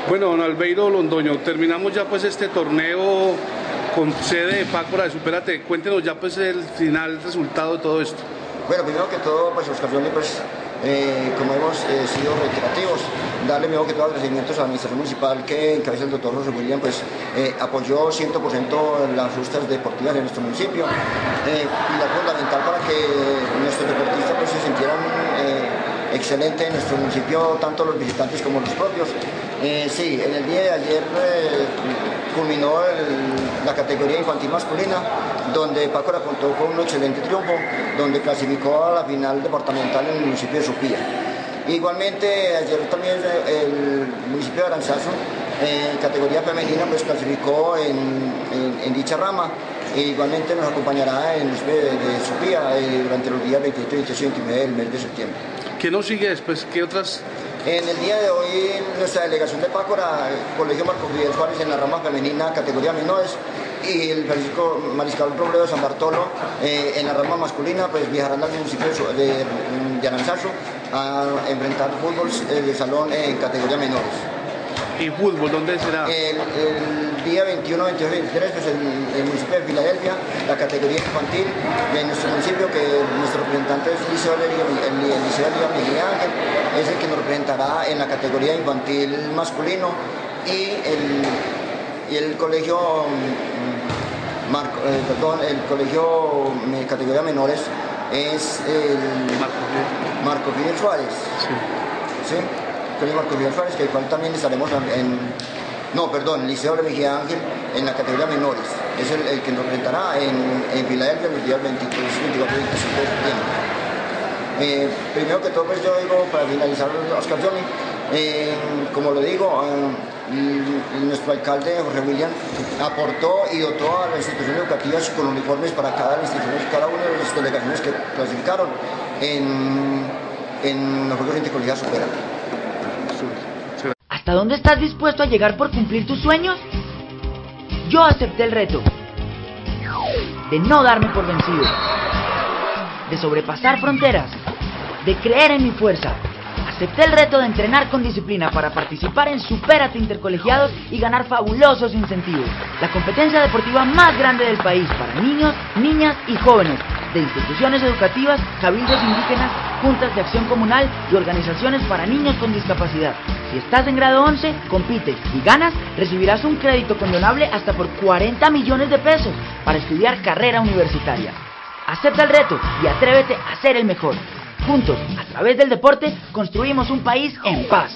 Bueno, don Albeiro Londoño, terminamos ya pues este torneo con sede de Pácora de Supérate. Cuéntenos ya pues el final, el resultado de todo esto. Bueno, primero que todo, pues los campeones, pues, eh, como hemos eh, sido reiterativos, darle primero que todo agradecimientos a la administración municipal que encabeza el doctor José William, pues eh, apoyó cien por ciento las justas deportivas en nuestro municipio, eh, pilar fundamental para que nuestros deportistas pues, se sintieran eh, excelentes en nuestro municipio, tanto los visitantes como los propios. Eh, sí, en el día de ayer eh, culminó el, la categoría infantil masculina, donde Pácora contó con un excelente triunfo, donde clasificó a la final departamental en el municipio de Supía. Igualmente, ayer también el municipio de Aranzazu, en eh, categoría femenina, pues clasificó en, en, en dicha rama. E igualmente nos acompañará en el municipio de, de Supía eh, durante los días veintiocho, veintiocho y veintinueve del mes de septiembre. ¿Qué nos sigue después? ¿Qué otras? En el día de hoy, nuestra delegación de Pácora, el Colegio Marco Fidel Suárez en la rama femenina, categoría menores, y el Francisco Mariscal Robledo de San Bartolo eh, en la rama masculina, pues viajarán al municipio de, de, de Aranzazu a enfrentar fútbol eh, de salón en categoría menores. ¿Y fútbol dónde será? El, el día veintiuno, veintidós y veintitrés, pues el, el municipio de Filadelfia, la categoría infantil de nuestro municipio, que nuestro representante es el Liceo de Miguel Ángel, es el que nos representará en la categoría infantil masculino, y el, y el colegio Marco, eh, perdón, el colegio de categoría menores es el Marco Fidel Suárez. Sí. ¿Sí? El Marco Fidel Suárez, que igual también estaremos en, no, perdón, el Liceo de Miguel Ángel en la categoría menores. Es el, el que nos representará en, en Filadelfia los días veintitrés, veinticuatro y veinticinco de septiembre. Eh, primero que todo, pues yo digo, para finalizar Oscar Johnny, eh, como lo digo, eh, nuestro alcalde Jorge William aportó y dotó a las instituciones educativas con uniformes para cada institución, cada una de las delegaciones que clasificaron en, en los Juegos Intercolegiados Supérate. ¿Hasta dónde estás dispuesto a llegar por cumplir tus sueños? Yo acepté el reto de no darme por vencido, de sobrepasar fronteras, de creer en mi fuerza. Acepté el reto de entrenar con disciplina para participar en Supérate Intercolegiados y ganar fabulosos incentivos. La competencia deportiva más grande del país para niños, niñas y jóvenes, de instituciones educativas, cabildos indígenas, juntas de acción comunal y organizaciones para niños con discapacidad. Si estás en grado once, compites y ganas, recibirás un crédito condonable hasta por cuarenta millones de pesos para estudiar carrera universitaria. Acepta el reto y atrévete a ser el mejor. Juntos, a través del deporte, construimos un país en paz.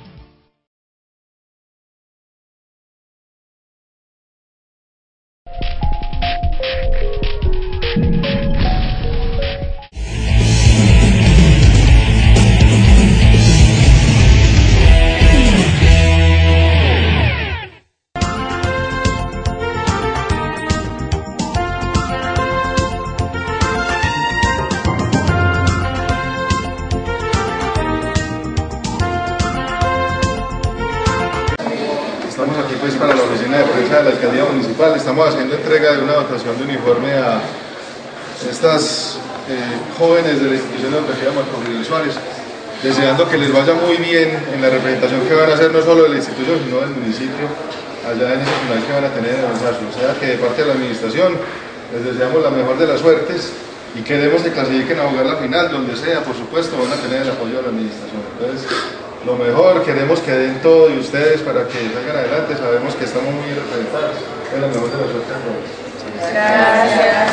Estamos aquí pues para la oficina de prensa de la alcaldía municipal. Estamos haciendo entrega de una dotación de uniforme a estas eh, jóvenes de la institución educativa Marco Fidel Suárez, deseando que les vaya muy bien en la representación que van a hacer no solo de la institución sino del municipio allá en ese final que van a tener en Aranzazu. O sea que de parte de la administración les deseamos la mejor de las suertes y queremos que clasifiquen a jugar la final, donde sea, por supuesto, van a tener el apoyo de la administración. Entonces, lo mejor, queremos que den todo de ustedes para que salgan adelante, sabemos que estamos muy bien representados. Es la mejor de las suertes a todos. Gracias.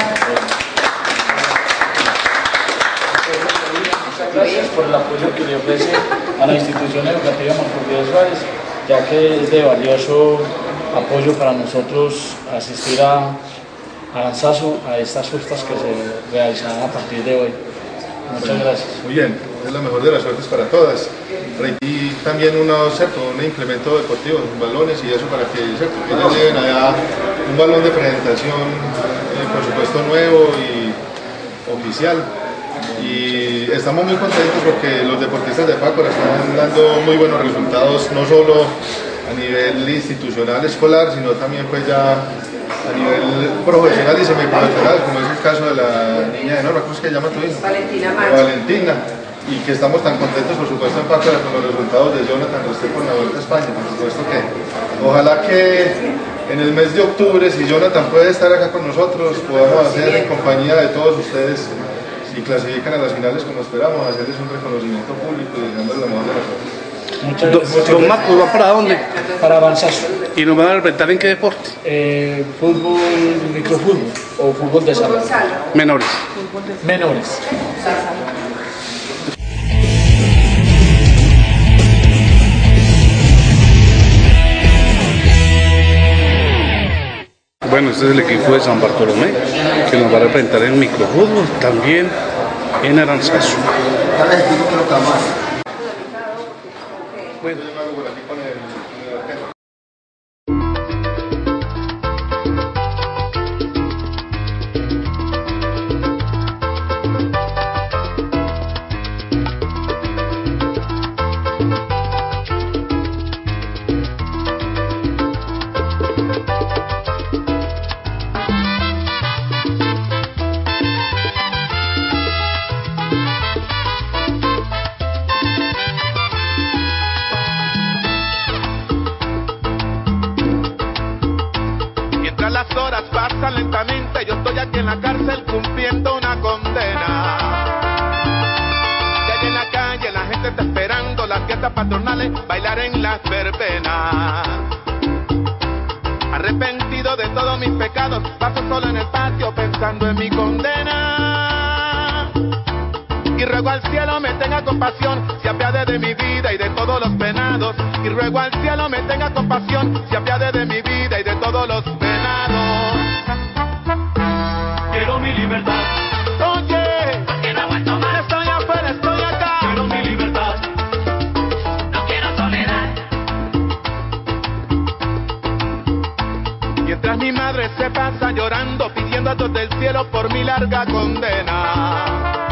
Muchas gracias por el apoyo que le ofrece a la institución educativa Marco Fidel Suárez, ya que es de valioso apoyo para nosotros asistir a Aranzazu a estas justas que se realizarán a partir de hoy. Muchas gracias. Muy bien, es la mejor de las suertes para todas. Y también unos, ¿cierto? un implemento deportivo, balones y eso para que, ¿cierto? que ellos lleven allá un balón de presentación, eh, por supuesto nuevo y oficial. Y estamos muy contentos porque los deportistas de Pácora están dando muy buenos resultados, no solo a nivel institucional, escolar, sino también pues ya a nivel profesional y semiprofesional, como es el caso de la niña de Norma, ¿cómo es que se llama tu hija? Valentina Macho. Valentina, y que estamos tan contentos, por supuesto, en Pácora con los resultados de Jonathan Restrepo en la Vuelta a España. Por supuesto que ojalá que en el mes de octubre, si Jonathan puede estar acá con nosotros, podamos hacer en compañía de todos ustedes, si clasifican a las finales como esperamos, hacerles un reconocimiento público y desearles la mejor de las cosas. Muchas gracias. ¿Don Marcos va para dónde? Para Aranzazu. ¿Y nos van a representar en qué deporte? Eh, fútbol, microfútbol o fútbol de salón. Menores. Menores. Bueno, este es el equipo de San Bartolomé, que nos va a representar en microfútbol, también en Aranzazu. Bueno. Las horas pasan lentamente, yo estoy aquí en la cárcel cumpliendo una condena. Y allá en la calle la gente está esperando las fiestas patronales, bailar en las verbenas. Arrepentido de todos mis pecados, paso solo en el patio pensando en mi condena. Y ruego al cielo me tenga compasión, se apiade de mi vida y de todos los penados. Y ruego al cielo me tenga compasión, se apiade de mi vida y de todos los penados. Quiero mi libertad. Oye, porque no aguanto más. Estoy afuera, estoy acá. Quiero mi libertad. No quiero soledad. Mientras mi madre se pasa llorando, pidiendo a Dios del cielo por mi larga condena.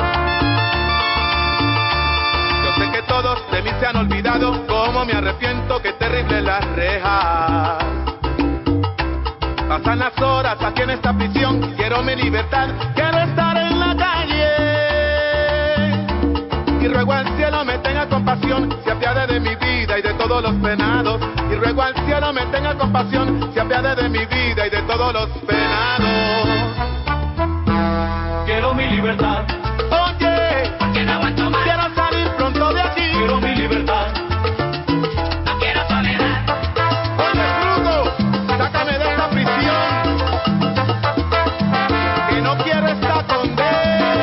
Yo sé que todos de mí se han olvidado, cómo me arrepiento, qué terrible las rejas. Pasan las horas aquí en esta prisión, quiero mi libertad, quiero estar en la calle. Y ruego al cielo me tenga compasión, se apiade de mi vida y de todos los penados. Y ruego al cielo me tenga compasión, se apiade de mi vida y de todos los penados. Quiero mi libertad. Oye, porque no aguanto más. Quiero salir pronto de aquí. Quiero mi libertad. No quiero soledad. Oye, Fruto, sácame de esta prisión, que no quiero esta condena.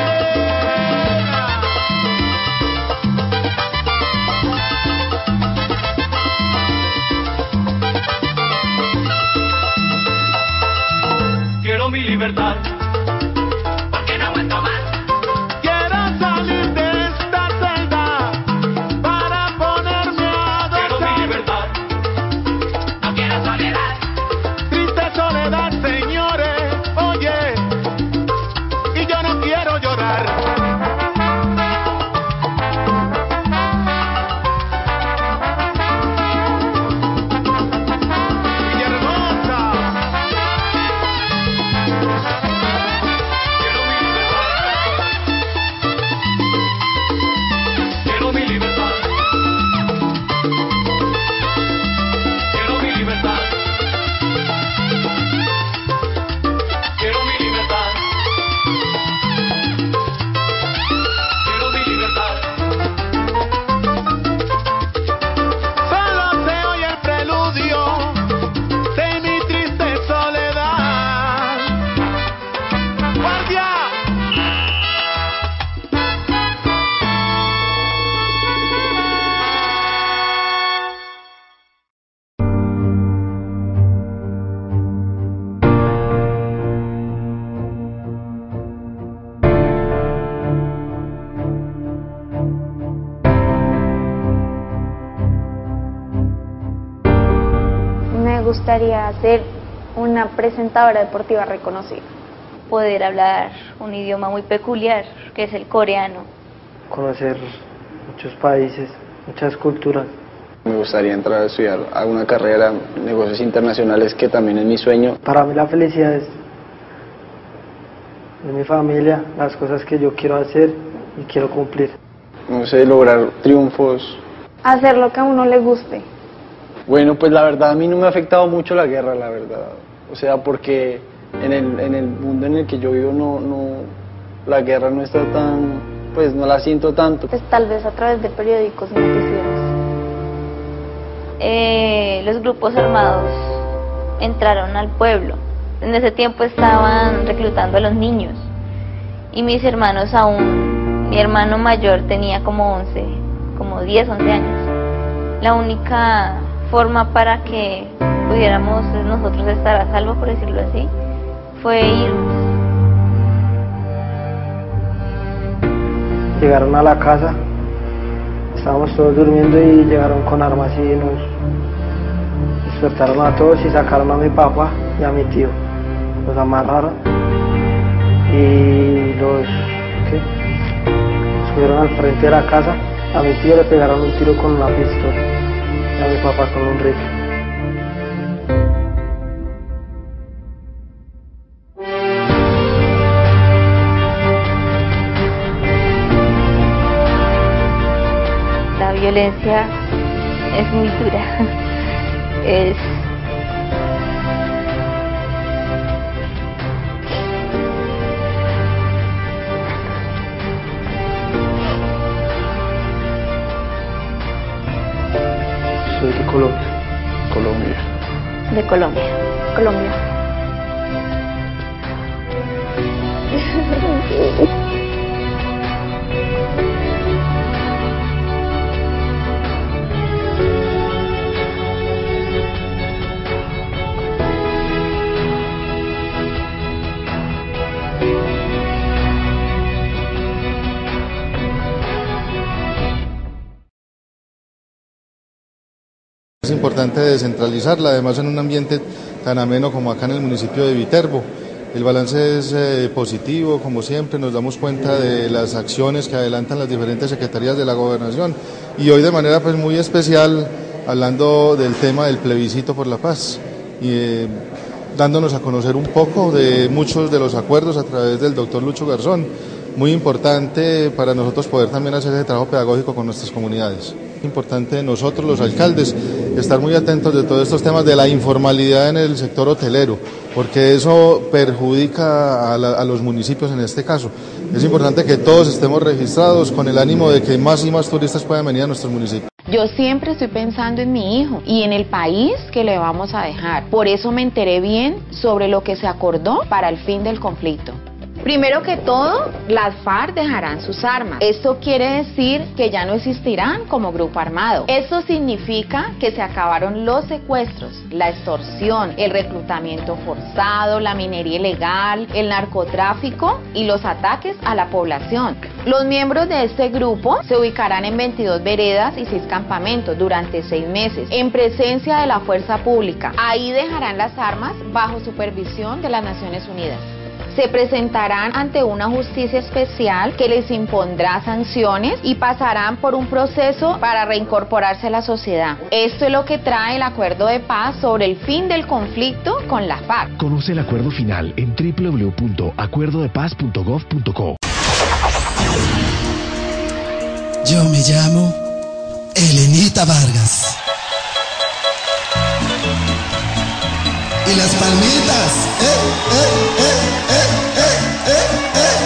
Quiero mi libertad, porque no aguanto más. Quiero salir de esta celda para ponerme a gozar. Quiero mi libertad, no quiero soledad. Triste soledad, señores, oye, y yo no quiero llorar. Mi hermosa. Quiero mi libertad. Quiero mi libertad. Quiero mi libertad. Quiero mi libertad. Solo se oye el preludio de mi triste soledad. ¡Guardia! Me gustaría ser una presentadora deportiva reconocida. Poder hablar un idioma muy peculiar, que es el coreano. Conocer muchos países, muchas culturas. Me gustaría entrar a estudiar alguna carrera, negocios internacionales, que también es mi sueño. Para mí la felicidad es de mi familia, las cosas que yo quiero hacer y quiero cumplir. no sé, lograr triunfos. Hacer lo que a uno le guste. Bueno, pues la verdad a mí no me ha afectado mucho la guerra, la verdad. O sea, porque en el, en el mundo en el que yo vivo no, no, la guerra no está tan, pues no la siento tanto. Pues tal vez a través de periódicos y noticieros. Eh, los grupos armados entraron al pueblo. En ese tiempo estaban reclutando a los niños. Y mis hermanos aún, mi hermano mayor tenía como once, como diez, once años. La única forma para que pudiéramos nosotros estar a salvo, por decirlo así, fue irnos. Llegaron a la casa, estábamos todos durmiendo y llegaron con armas y nos despertaron a todos y sacaron a mi papá y a mi tío. Los amarraron y los, ¿qué? subieron al frente de la casa. A mi tío le pegaron un tiro con una pistola y a mi papá con un rifle. La violencia es muy dura. Es Soy de Colombia. Colombia. de Colombia. Colombia. Es importante descentralizarla, además en un ambiente tan ameno como acá en el municipio de Viterbo. El balance es eh, positivo, como siempre, nos damos cuenta de las acciones que adelantan las diferentes secretarías de la Gobernación y hoy de manera pues muy especial hablando del tema del plebiscito por la paz y eh, dándonos a conocer un poco de muchos de los acuerdos a través del doctor Lucho Garzón. Muy importante para nosotros poder también hacer ese trabajo pedagógico con nuestras comunidades. Es importante nosotros los alcaldes estar muy atentos de todos estos temas de la informalidad en el sector hotelero, porque eso perjudica a, la, a los municipios en este caso. Es importante que todos estemos registrados con el ánimo de que más y más turistas puedan venir a nuestros municipios. Yo siempre estoy pensando en mi hijo y en el país que le vamos a dejar. Por eso me enteré bien sobre lo que se acordó para el fin del conflicto. Primero que todo, las FARC dejarán sus armas. Esto quiere decir que ya no existirán como grupo armado. Esto significa que se acabaron los secuestros, la extorsión, el reclutamiento forzado, la minería ilegal, el narcotráfico y los ataques a la población. Los miembros de este grupo se ubicarán en veintidós veredas y seis campamentos durante seis meses, en presencia de la fuerza pública. Ahí dejarán las armas bajo supervisión de las Naciones Unidas. Se presentarán ante una justicia especial que les impondrá sanciones y pasarán por un proceso para reincorporarse a la sociedad. Esto es lo que trae el acuerdo de paz sobre el fin del conflicto con la FARC. Conoce el acuerdo final en doble u doble u doble u punto acuerdo de paz punto gov punto co. Yo me llamo Elenita Vargas. Y las palmitas, eh, eh, eh, eh, eh, eh, eh.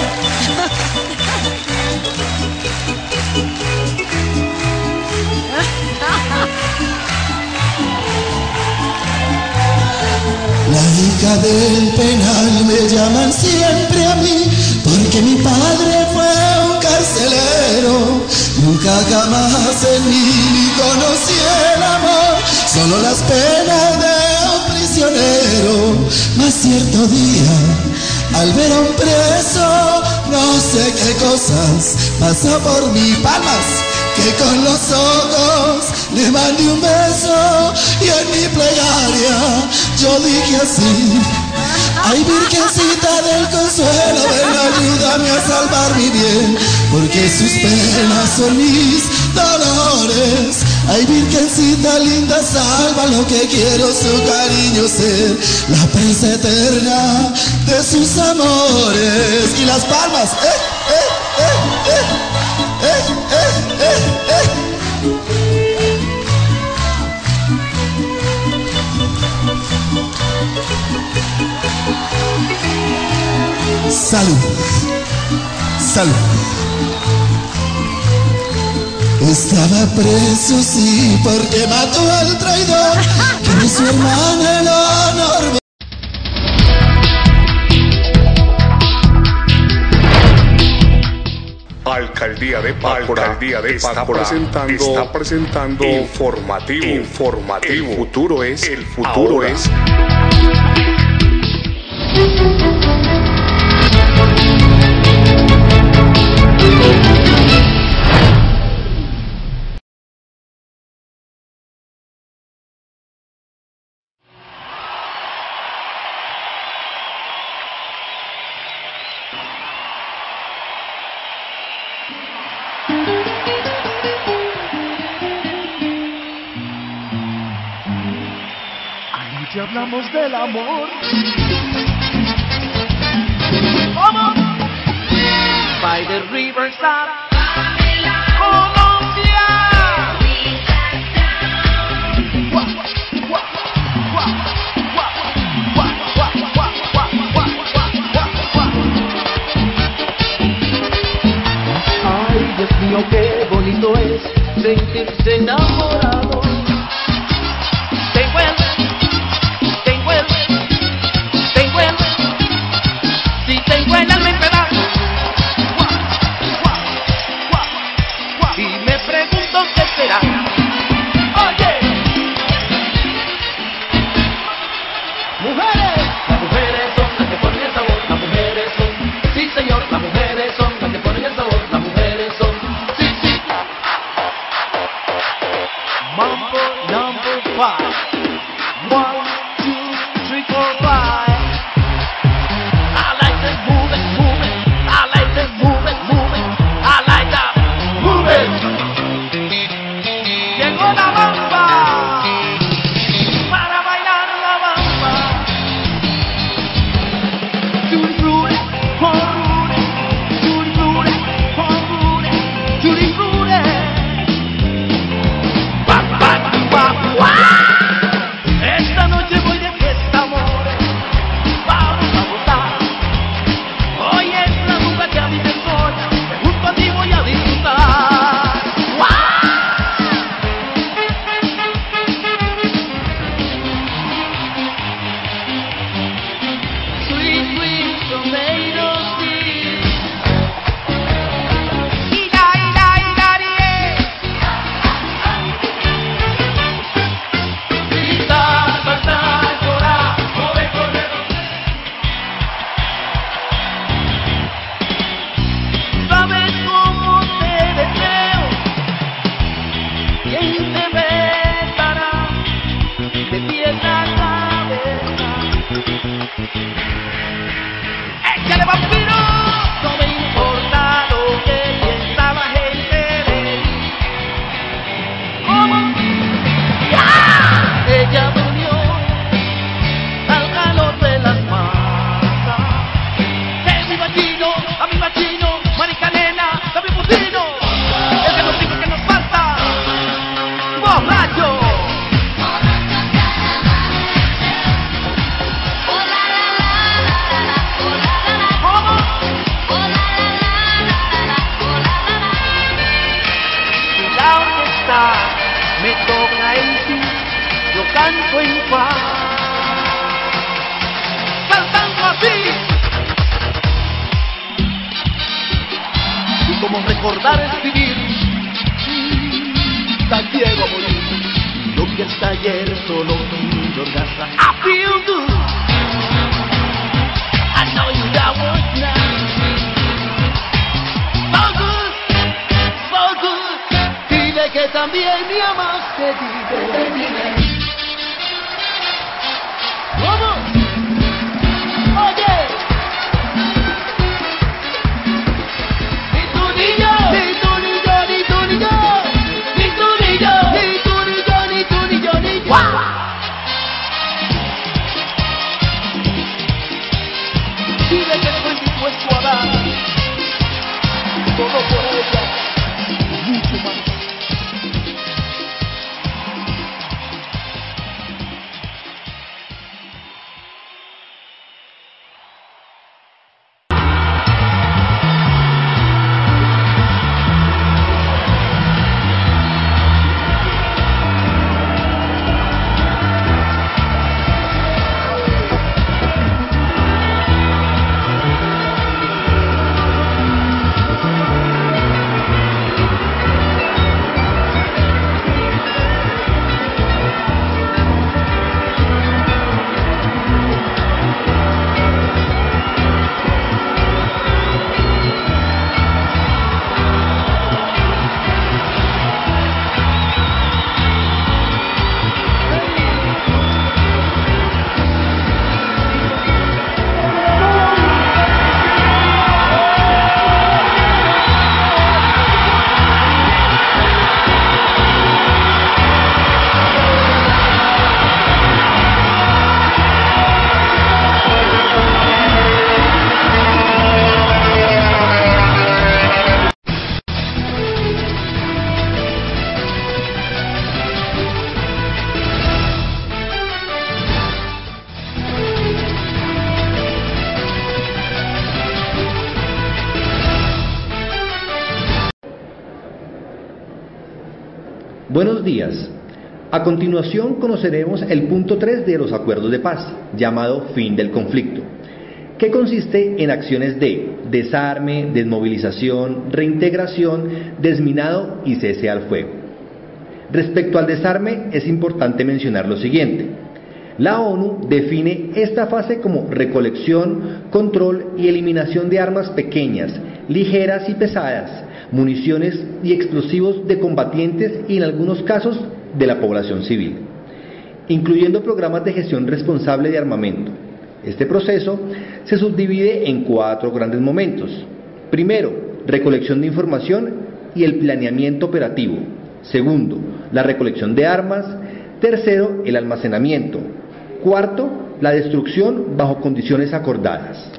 La hija del penal me llaman siempre a mí, porque mi padre fue un carcelero. Nunca jamás en mí conocí el amor, solo las penas de un prisionero. Mas cierto día, al ver a un preso, no sé qué cosas pasó por mis palmas, que con los ojos le mandé un beso y en mi plegaria yo dije así: ay, Virgencita del Consuelo, ven, ayúdame a salvar mi bien, porque sus penas son mis dolores. Ay, Virgencita linda, salva lo que quiero, su cariño ser la presa eterna de sus amores. Y las palmas, eh, eh, eh, eh, eh. Salud. Salud. Estaba preso, sí, porque mató al traidor, que es su hermana el honor. Alcaldía de Pácora, Alcaldía de está Pácora presentando, está presentando informativo, informativo. El futuro es, el futuro ahora. es. Si hablamos del amor, ¿cómo? By the riverside, Colombia. Ay, Dios mío, qué bonito es sentirse enamorado. Tengo el recordar es vivir. Tan quiero morir. Lo que hasta ayer solo me orgasma. I feel good. I know you got what's nice. So good, so good. Dile que también me amaste, dile, dile. Vamos. Oye. Dile que estoy dispuesto a dar todo por ella, mucho más. días. A continuación conoceremos el punto tres de los acuerdos de paz, llamado fin del conflicto, que consiste en acciones de desarme, desmovilización, reintegración, desminado y cese al fuego. Respecto al desarme, es importante mencionar lo siguiente. La ONU define esta fase como recolección, control y eliminación de armas pequeñas, ligeras y pesadas, municiones y explosivos de combatientes y en algunos casos de la población civil, incluyendo programas de gestión responsable de armamento. Este proceso se subdivide en cuatro grandes momentos. Primero, recolección de información y el planeamiento operativo. Segundo, la recolección de armas. Tercero, el almacenamiento. Cuarto, la destrucción bajo condiciones acordadas.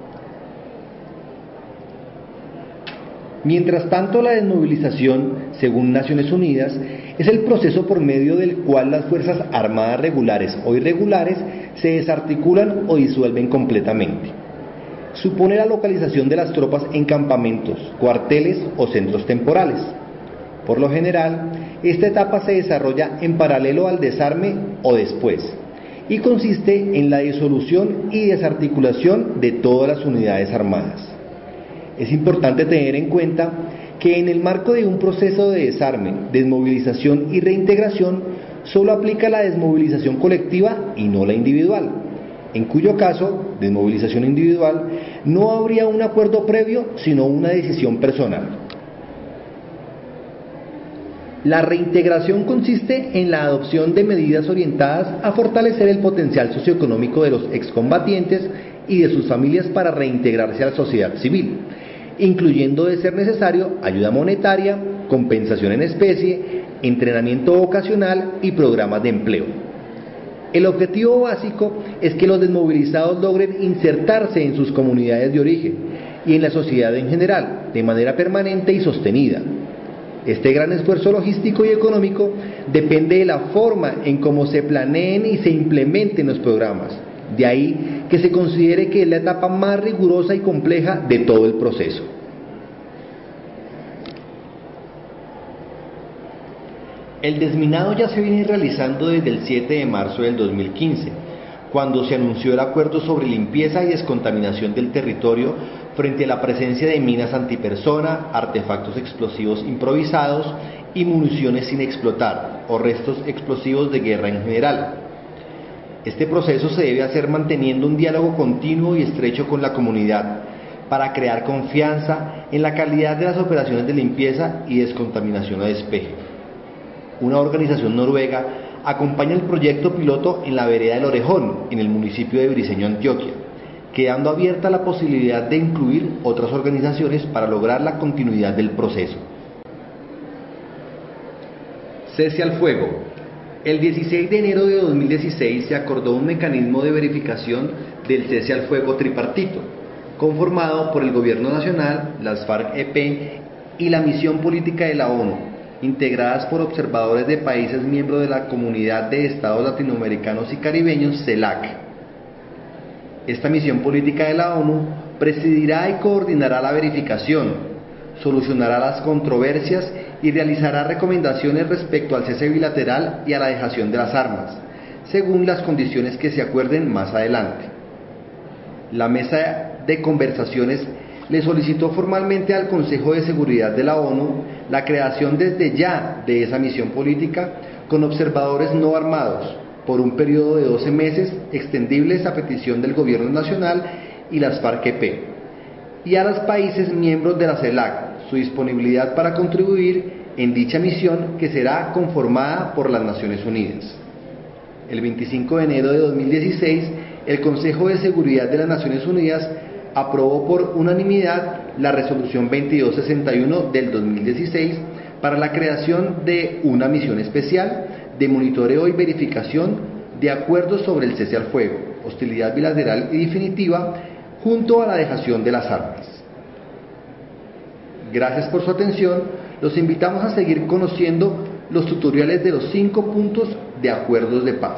Mientras tanto, la desmovilización, según Naciones Unidas, es el proceso por medio del cual las Fuerzas Armadas regulares o irregulares se desarticulan o disuelven completamente. Supone la localización de las tropas en campamentos, cuarteles o centros temporales. Por lo general, esta etapa se desarrolla en paralelo al desarme o después, y consiste en la disolución y desarticulación de todas las unidades armadas. Es importante tener en cuenta que en el marco de un proceso de desarme, desmovilización y reintegración, solo aplica la desmovilización colectiva y no la individual, en cuyo caso, desmovilización individual, no habría un acuerdo previo, sino una decisión personal. La reintegración consiste en la adopción de medidas orientadas a fortalecer el potencial socioeconómico de los excombatientes y de sus familias para reintegrarse a la sociedad civil, incluyendo, de ser necesario, ayuda monetaria, compensación en especie, entrenamiento vocacional y programas de empleo. El objetivo básico es que los desmovilizados logren insertarse en sus comunidades de origen y en la sociedad en general, de manera permanente y sostenida. Este gran esfuerzo logístico y económico depende de la forma en cómo se planeen y se implementen los programas. De ahí que se considere que es la etapa más rigurosa y compleja de todo el proceso. El desminado ya se viene realizando desde el siete de marzo del dos mil quince, cuando se anunció el acuerdo sobre limpieza y descontaminación del territorio frente a la presencia de minas antipersona, artefactos explosivos improvisados y municiones sin explotar o restos explosivos de guerra en general. Este proceso se debe hacer manteniendo un diálogo continuo y estrecho con la comunidad para crear confianza en la calidad de las operaciones de limpieza y descontaminación a despeje. Una organización noruega acompaña el proyecto piloto en la vereda del Orejón, en el municipio de Briceño, Antioquia, quedando abierta la posibilidad de incluir otras organizaciones para lograr la continuidad del proceso. Cese al fuego. El dieciséis de enero de dos mil dieciséis se acordó un mecanismo de verificación del cese al fuego tripartito, conformado por el Gobierno Nacional, las FARC-E P y la Misión Política de la ONU, integradas por observadores de países miembros de la Comunidad de Estados Latinoamericanos y Caribeños, CELAC. Esta misión política de la ONU presidirá y coordinará la verificación, solucionará las controversias y realizará recomendaciones respecto al cese bilateral y a la dejación de las armas, según las condiciones que se acuerden más adelante. La mesa de conversaciones le solicitó formalmente al Consejo de Seguridad de la ONU la creación desde ya de esa misión política con observadores no armados, por un periodo de doce meses, extendibles a petición del Gobierno Nacional y las FARC-E P, y a los países miembros de la CELAC, su disponibilidad para contribuir en dicha misión que será conformada por las Naciones Unidas. El veinticinco de enero de dos mil dieciséis, el Consejo de Seguridad de las Naciones Unidas aprobó por unanimidad la resolución veintidós sesenta y uno del dos mil dieciséis para la creación de una misión especial de monitoreo y verificación de acuerdos sobre el cese al fuego, hostilidad bilateral y definitiva, junto a la dejación de las armas. Gracias por su atención. Los invitamos a seguir conociendo los tutoriales de los cinco puntos de acuerdos de paz.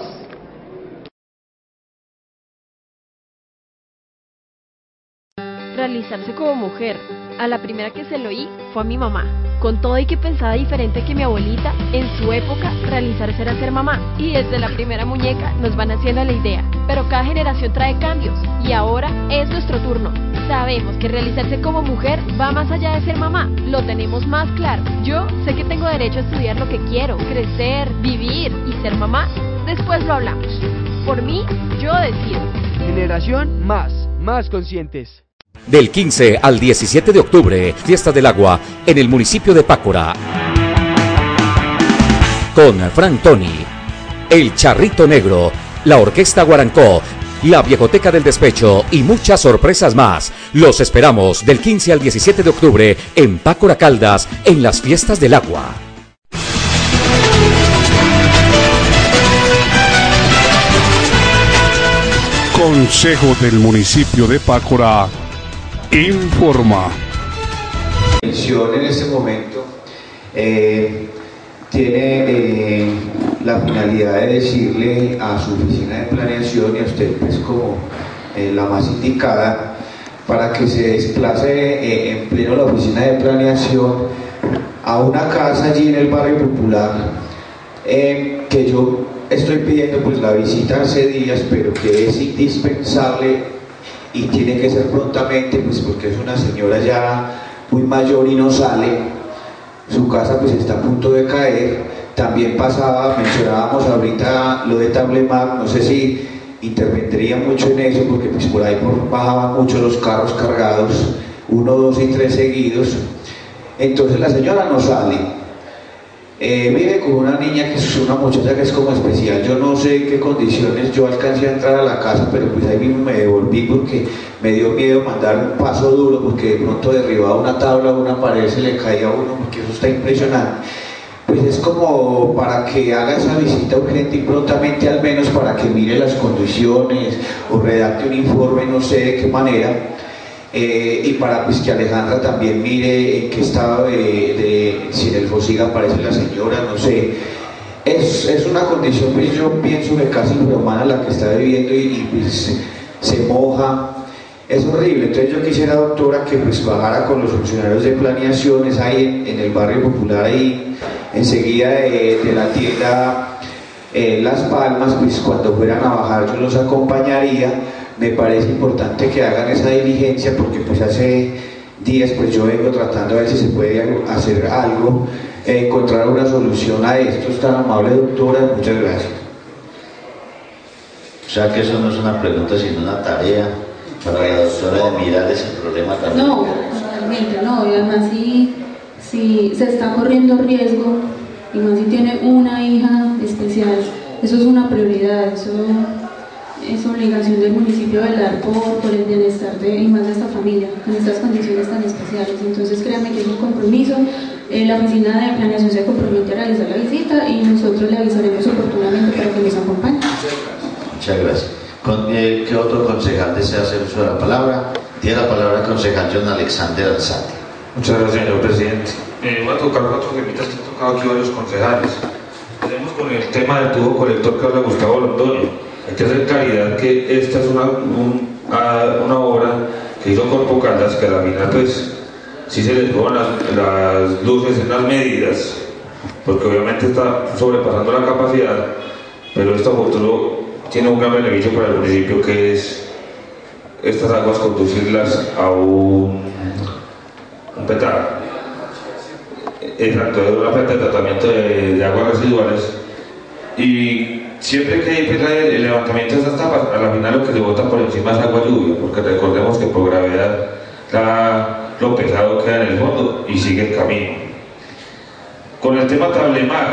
Realizarse como mujer. A la primera que se lo oí fue a mi mamá. Con todo y que pensaba diferente que mi abuelita, en su época, realizarse era ser mamá. Y desde la primera muñeca nos van haciendo la idea. Pero cada generación trae cambios, y ahora es nuestro turno. Sabemos que realizarse como mujer va más allá de ser mamá, lo tenemos más claro. Yo sé que tengo derecho a estudiar lo que quiero, crecer, vivir y ser mamá. Después lo hablamos. Por mí, yo decido. Generación Más, más conscientes. Del quince al diecisiete de octubre, Fiesta del Agua en el municipio de Pácora. Con Frank Toni, El Charrito Negro, la Orquesta Guarancó, la Viejoteca del Despecho y muchas sorpresas más. Los esperamos del quince al diecisiete de octubre en Pácora Caldas, en las Fiestas del Agua. Consejo del municipio de Pácora informa. La mención en este momento eh, tiene eh, la finalidad de decirle a su oficina de planeación y a usted pues como eh, la más indicada para que se desplace eh, en pleno la oficina de planeación a una casa allí en el barrio Popular eh, que yo estoy pidiendo pues la visita hace días, pero que es indispensable y tiene que ser prontamente, pues porque es una señora ya muy mayor y no sale, su casa pues está a punto de caer. También pasaba, mencionábamos ahorita lo de Tablemac, no sé si intervendría mucho en eso, porque pues por ahí por, bajaban mucho los carros cargados, uno, dos y tres seguidos, entonces la señora no sale. Eh, vive con una niña que es una muchacha que es como especial. Yo no sé en qué condiciones yo alcancé a entrar a la casa, pero pues ahí mismo me devolví porque me dio miedo mandar un paso duro, porque de pronto derribaba una tabla o una pared, se le caía a uno, porque eso está impresionante. Pues es como para que haga esa visita urgente y prontamente, al menos para que mire las condiciones o redacte un informe, no sé de qué manera. Eh, y para pues, que Alejandra también mire en qué estado de, de si en el Fosiga aparece la señora, no sé. Es, es una condición, pues yo pienso que casi inhumana la que está viviendo y, y pues, se moja. Es horrible. Entonces yo quisiera, doctora, que pues bajara con los funcionarios de planeaciones ahí en, en el barrio Popular, ahí enseguida de, de la tienda eh, Las Palmas, pues cuando fueran a bajar yo los acompañaría. Me parece importante que hagan esa diligencia porque pues hace días pues yo vengo tratando a ver si se puede hacer algo, eh, encontrar una solución a esto. Es tan amable, doctora, muchas gracias. O sea que eso no es una pregunta sino una tarea para la doctora de mirar ese problema también. No, realmente no, y además si, si se está corriendo riesgo y más si tiene una hija especial, eso es una prioridad, eso es obligación del municipio de velar por, por el bienestar de, y más de esta familia, en estas condiciones tan especiales. Entonces créanme que es un compromiso, eh, la oficina de planeación se compromete a realizar la visita y nosotros le avisaremos oportunamente para que nos acompañe. Muchas gracias. Con, eh, ¿Qué otro concejal desea hacer uso de la palabra? Tiene la palabra el concejal John Alexander Alzate. Muchas gracias, señor presidente. Eh, voy a tocar cuatro temitas que han tocado aquí varios concejales. Tenemos con el tema del tubo colector que habla Gustavo Londoño. Hay que hacer claridad que esta es una, un, una obra que hizo Corpo Caldas, que a la final pues sí se les fueron las, las luces en las medidas, porque obviamente está sobrepasando la capacidad, pero esto a futuro tiene un gran beneficio para el municipio, que es estas aguas conducirlas a un, un petar. Exacto, es una planta de tratamiento de, de aguas residuales. Y siempre que hay pues, el levantamiento de estas tapas, a la final lo que se bota por encima es agua lluvia, porque recordemos que por gravedad la, lo pesado queda en el fondo y sigue el camino. Con el tema Tablemac,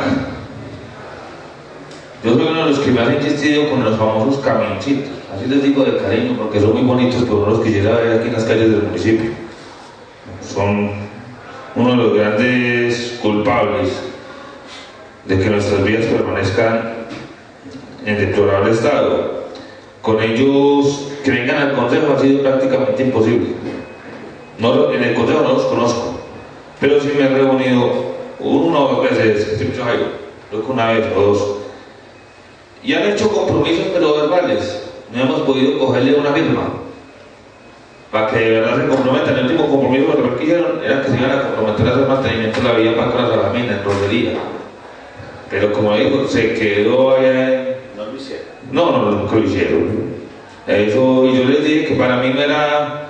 yo soy uno de los que me han insistido con los famosos camioncitos, así les digo de cariño, porque son muy bonitos, pero no los quisiera ver aquí en las calles del municipio. Son uno de los grandes culpables de que nuestras vías permanezcan en deplorable estado. Con ellos que vengan al consejo ha sido prácticamente imposible. No, en el consejo no los conozco, pero sí me he reunido una o dos veces, creo que una vez o dos, y han hecho compromisos pero verbales. No hemos podido cogerle una firma. para que de verdad se comprometan. El último compromiso que hicieron era que se iban a comprometer a hacer mantenimiento de la vía para con la Salamina, en Rosería. Pero como digo, se quedó allá en... No lo hicieron. No, no, nunca lo hicieron. Eso, y yo les dije que para mí no era...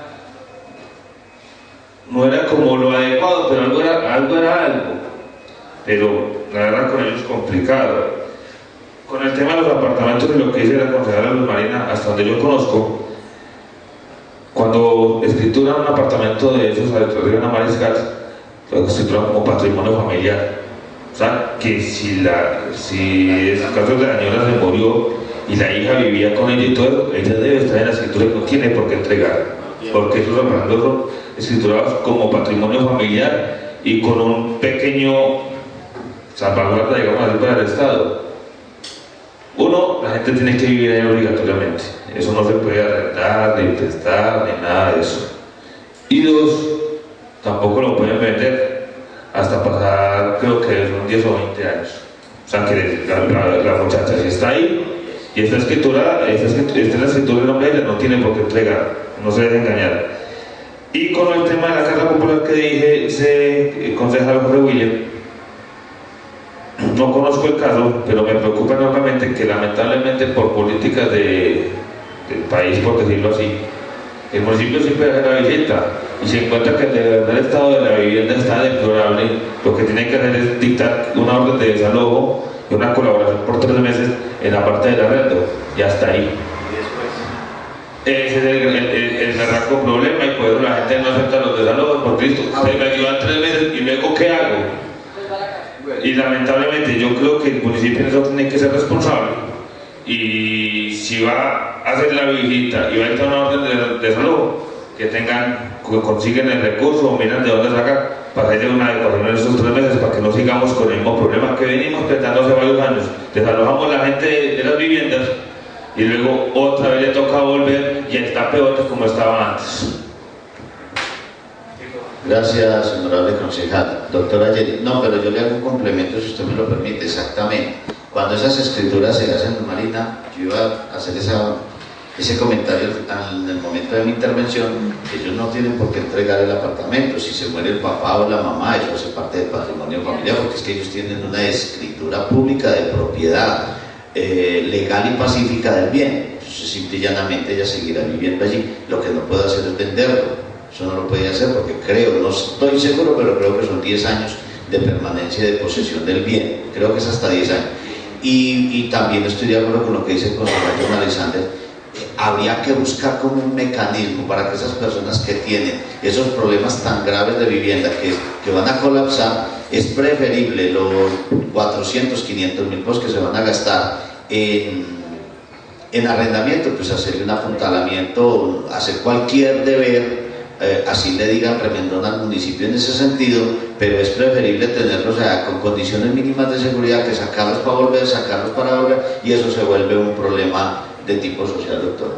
no era como lo adecuado, pero algo era algo. Era algo. Pero la verdad con ellos es complicado. Con el tema de los apartamentos, de lo que dice la concejala Luz Marina, hasta donde yo conozco, cuando escrituran un apartamento de esos a la Mariscal, lo escrituran como patrimonio familiar. O sea, que si, la, si en el caso de la señora se murió y la hija vivía con ella y todo eso, ella debe estar en la escritura y no tiene por qué entregar, porque esos apartamentos son escriturados como patrimonio familiar y con un pequeño salvaguarda, digamos así, para el Estado. Uno, la gente tiene que vivir ahí obligatoriamente, eso no se puede arrendar, ni prestar, ni nada de eso. Y dos, tampoco lo pueden vender hasta pasar, creo que son diez o veinte años. O sea que la, la, la muchacha si está ahí y esta escritura, esta, esta es la escritura del nombre de ella, no tiene por qué entregar, no se deje engañar. Y con el tema de la Casa Popular que dije, ese concejal Jorge William, no conozco el caso, pero me preocupa enormemente que lamentablemente por políticas de, del país, por decirlo así, el municipio siempre hace la visita y se encuentra que de verdad el estado de la vivienda está deplorable. Lo que tienen que hacer es dictar una orden de desalojo y una colaboración por tres meses en la parte del arrendo, y hasta ahí. Ese es el, el, el, el berraco problema, y por eso la gente no acepta los desalojos, porque listo, se me ayudan tres meses y luego ¿qué hago? Y lamentablemente yo creo que el municipio eso tiene que ser responsable, y si va a hacer la visita y va a entrar una orden de desalojo, que tengan, que consiguen el recurso o miran de dónde sacar para hacer una adecuación en estos tres meses, para que no sigamos con el mismo problema que venimos presentando hace varios años. Desalojamos la gente de, de las viviendas y luego otra vez le toca volver y está peor que como estaba antes. Gracias, honorable concejal. Doctora Yeri, no, pero yo le hago un complemento, si usted me lo permite, exactamente. Cuando esas escrituras se hacen en Marina, yo iba a hacer esa, ese comentario en el momento de mi intervención, que ellos no tienen por qué entregar el apartamento. Si se muere el papá o la mamá, eso hace parte del patrimonio familiar, porque es que ellos tienen una escritura pública de propiedad eh, legal y pacífica del bien. Entonces, simple y llanamente ella seguirá viviendo allí. Lo que no puede hacer es venderlo. Eso no lo podía hacer porque creo, no estoy seguro, pero creo que son diez años de permanencia de posesión del bien. Creo que es hasta diez años. Y, y también estoy de acuerdo con lo que dice el concejal John Alexander. Eh, habría que buscar como un mecanismo para que esas personas que tienen esos problemas tan graves de vivienda que, que van a colapsar, es preferible los cuatrocientos, quinientos mil pesos que se van a gastar en, en arrendamiento, pues hacerle un apuntalamiento, hacer cualquier deber. Eh, así le digan remendón al municipio en ese sentido, pero es preferible tenerlos, o sea, con condiciones mínimas de seguridad, que sacarlos para volver, sacarlos para volver, y eso se vuelve un problema de tipo social, doctor.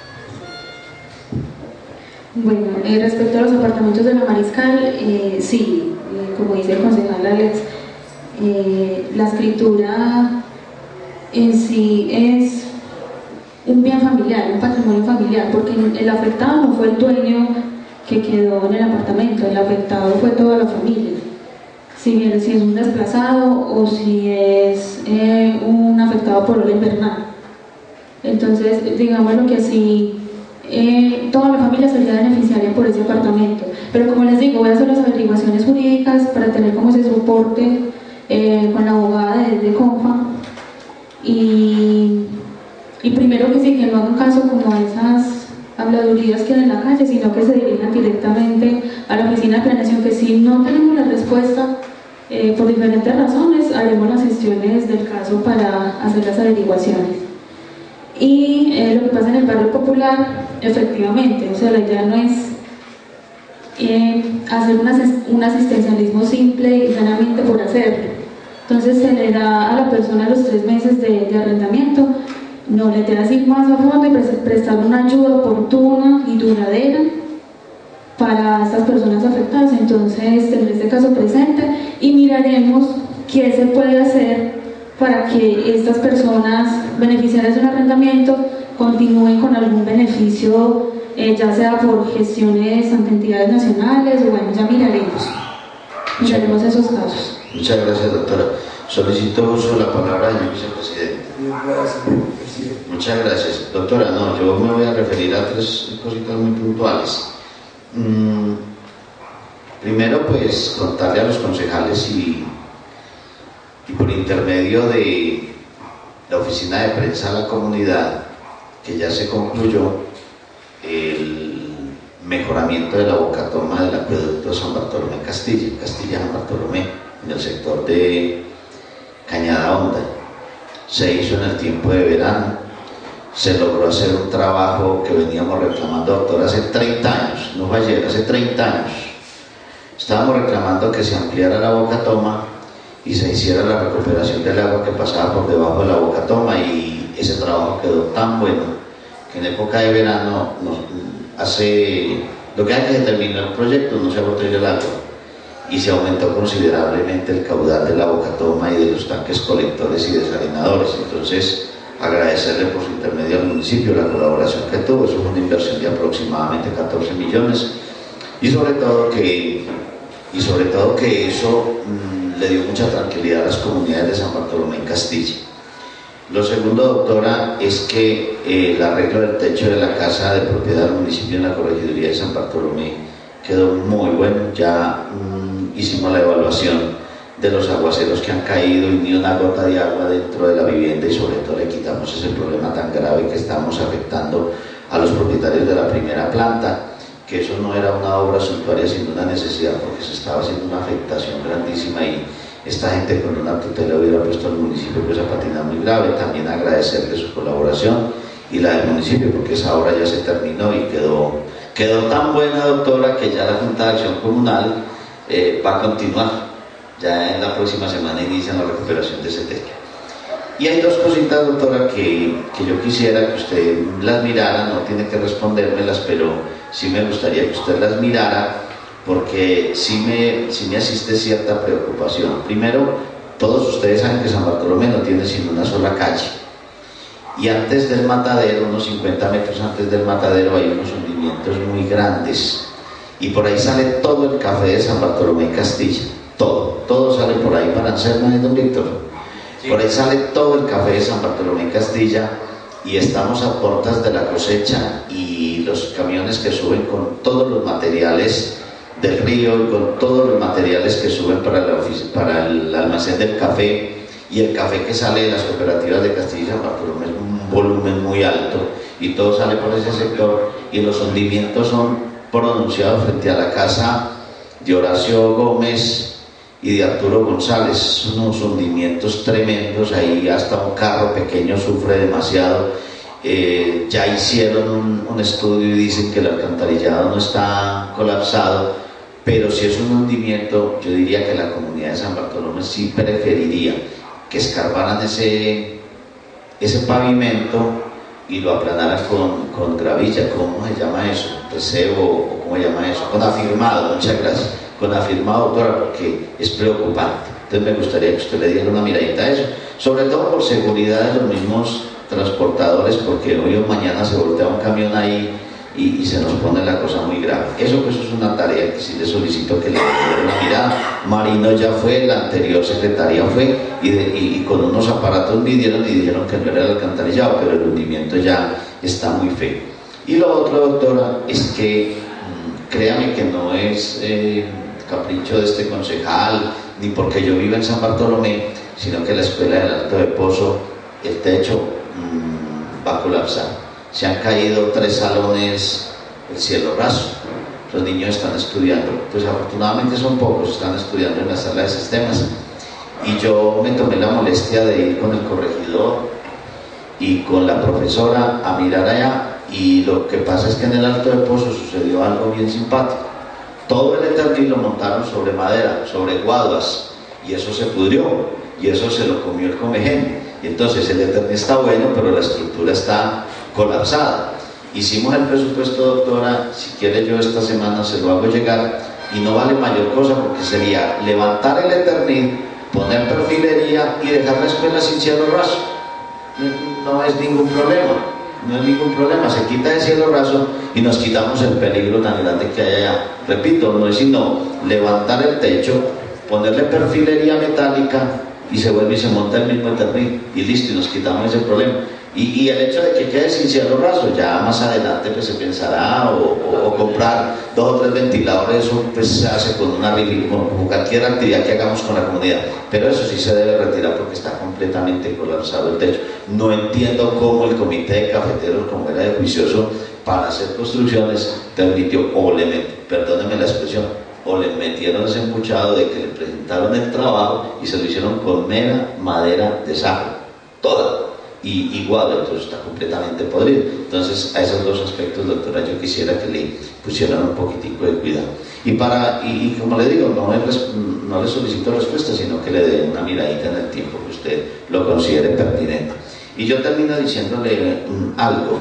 Bueno, eh, respecto a los apartamentos de la Mariscal, eh, sí, eh, como dice el concejal Alex, eh, la escritura en sí es un bien familiar, un patrimonio familiar, porque el afectado no fue el dueño que quedó en el apartamento, el afectado fue toda la familia. Si bien si es un desplazado o si es eh, un afectado por ola invernal. Entonces, digámoslo que así, eh, toda la familia sería beneficiaria por ese apartamento. Pero como les digo, voy a hacer las averiguaciones jurídicas para tener como ese soporte eh, con la abogada de, de CONFA. Y, y primero que sí, que no hagan caso como a esas habladurías que hay en la calle, sino que se dirijan directamente a la oficina de planeación, que si no tenemos la respuesta eh, por diferentes razones, haremos las gestiones del caso para hacer las averiguaciones. Y eh, lo que pasa en el barrio popular, efectivamente, o sea, la idea no es eh, hacer una, un asistencialismo simple y llanamente por hacerlo. Entonces se le da a la persona los tres meses de, de arrendamiento. No, le debes ir más a fondo y prestar una ayuda oportuna y duradera para estas personas afectadas. Entonces, tener este caso presente y miraremos qué se puede hacer para que estas personas beneficiarias de un arrendamiento continúen con algún beneficio, eh, ya sea por gestiones ante entidades nacionales o bueno, ya miraremos, miraremos esos casos. Muchas gracias, doctora. Solicito uso de la palabra, señor vicepresidente. Muchas gracias. Doctora, no, yo me voy a referir a tres cositas muy puntuales. Mm, primero, pues, contarle a los concejales y, y por intermedio de la oficina de prensa de la comunidad, que ya se concluyó el mejoramiento de la bocatoma del acueducto San Bartolomé Castilla, Castilla-San Bartolomé, en el sector de Cañada Honda. Se hizo en el tiempo de verano, se logró hacer un trabajo que veníamos reclamando, doctor, hace treinta años, no fue ayer, hace treinta años. Estábamos reclamando que se ampliara la bocatoma y se hiciera la recuperación del agua que pasaba por debajo de la bocatoma, y ese trabajo quedó tan bueno que en época de verano nos hace, lo que hace que se terminó el proyecto, no se agotó el agua y se aumentó considerablemente el caudal de la bocatoma y de los tanques colectores y desalinadores. Entonces, agradecerle por su intermedio al municipio la colaboración que tuvo. Eso fue una inversión de aproximadamente catorce millones, y sobre todo que, y sobre todo que eso mmm, le dio mucha tranquilidad a las comunidades de San Bartolomé en Castilla. Lo segundo, doctora, es que eh, el arreglo del techo de la casa de propiedad del municipio en la corregiduría de San Bartolomé quedó muy bueno. Ya mmm, hicimos la evaluación de los aguaceros que han caído y ni una gota de agua dentro de la vivienda, y sobre todo le quitamos ese problema tan grave que estamos afectando a los propietarios de la primera planta, que eso no era una obra suntuaria sino una necesidad, porque se estaba haciendo una afectación grandísima y esta gente con una tutela hubiera puesto al municipio pues a patinar muy grave. También agradecerle su colaboración y la del municipio, porque esa obra ya se terminó y quedó, quedó tan buena, doctora, que ya la Junta de Acción Comunal eh, va a continuar. Ya en la próxima semana inician la recuperación de ese techo. Y hay dos cositas, doctora, que, que yo quisiera que usted las mirara, no tiene que respondérmelas, pero sí me gustaría que usted las mirara, porque sí me, sí me asiste cierta preocupación. Primero, todos ustedes saben que San Bartolomé no tiene sino una sola calle, y antes del matadero, unos cincuenta metros antes del matadero, hay unos hundimientos muy grandes, y por ahí sale todo el café de San Bartolomé Castilla. Todo, todo sale por ahí para Anselmo y don Víctor. Por ahí sale todo el café de San Bartolomé Castilla, y estamos a puertas de la cosecha, y los camiones que suben con todos los materiales del río y con todos los materiales que suben para, la para el almacén del café, y el café que sale de las cooperativas de Castilla y San Bartolomé es un volumen muy alto, y todo sale por ese sector, y los hundimientos son pronunciados frente a la casa de Horacio Gómez y de Arturo González. Unos hundimientos tremendos, ahí hasta un carro pequeño sufre demasiado. Eh, ya hicieron un, un estudio y dicen que el alcantarillado no está colapsado, pero si es un hundimiento, yo diría que la comunidad de San Bartolomé sí preferiría que escarbaran ese, ese pavimento y lo aplanaran con, con gravilla. ¿Cómo se llama eso? ¿Recebo o cómo se llama eso? Con afirmado, muchas gracias. Con afirmado, doctora, porque es preocupante. Entonces me gustaría que usted le diera una miradita a eso, sobre todo por seguridad de los mismos transportadores, porque hoy o mañana se voltea un camión ahí y, y se nos pone la cosa muy grave. Eso pues es una tarea que sí le solicito que le diera una mirada. Marino ya fue, la anterior secretaria fue, y, de, y, y con unos aparatos midieron y dijeron que no era el alcantarillado, pero el hundimiento ya está muy feo. Y lo otro, doctora, es que mmm, créame que no es eh, capricho de este concejal, ni porque yo vivo en San Bartolomé, sino que la escuela del Alto de Pozo, el techo mmm, va a colapsar. Se han caído tres salones, el cielo raso. Los niños están estudiando, pues afortunadamente son pocos, están estudiando en la sala de sistemas. Y yo me tomé la molestia de ir con el corregidor y con la profesora a mirar allá, y lo que pasa es que en el Alto de Pozo sucedió algo bien simpático. Todo el eternil lo montaron sobre madera, sobre guaduas, y eso se pudrió, y eso se lo comió el comején. Y entonces el eternil está bueno, pero la estructura está colapsada. Hicimos el presupuesto, doctora, si quiere yo esta semana se lo hago llegar, y no vale mayor cosa, porque sería levantar el eternil, poner perfilería y dejar la escuela sin cielo raso. No es ningún problema. no hay ningún problema, se quita el cielo raso y nos quitamos el peligro tan grande que hay allá. Repito, no es sino levantar el techo, ponerle perfilería metálica y se vuelve y se monta el mismo eternil y listo, y nos quitamos ese problema. Y, y el hecho de que quede sin cielo raso, ya más adelante pues se pensará o, o, o comprar dos o tres ventiladores, eso pues se hace con una con, con cualquier actividad que hagamos con la comunidad, pero eso sí se debe retirar porque está completamente colapsado el techo. No entiendo cómo el comité de cafeteros, como era de juicioso para hacer construcciones, permitió, o le met, perdónenme la expresión, o le metieron ese empuchado de que le presentaron el trabajo y se lo hicieron con mera madera de saco, toda. Y igual, entonces está completamente podrido. Entonces, a esos dos aspectos, doctora, yo quisiera que le pusieran un poquitico de cuidado. Y, para, y, y como le digo, no, es, no le solicito respuesta, sino que le dé una miradita en el tiempo que usted lo considere pertinente. Y yo termino diciéndole um, algo.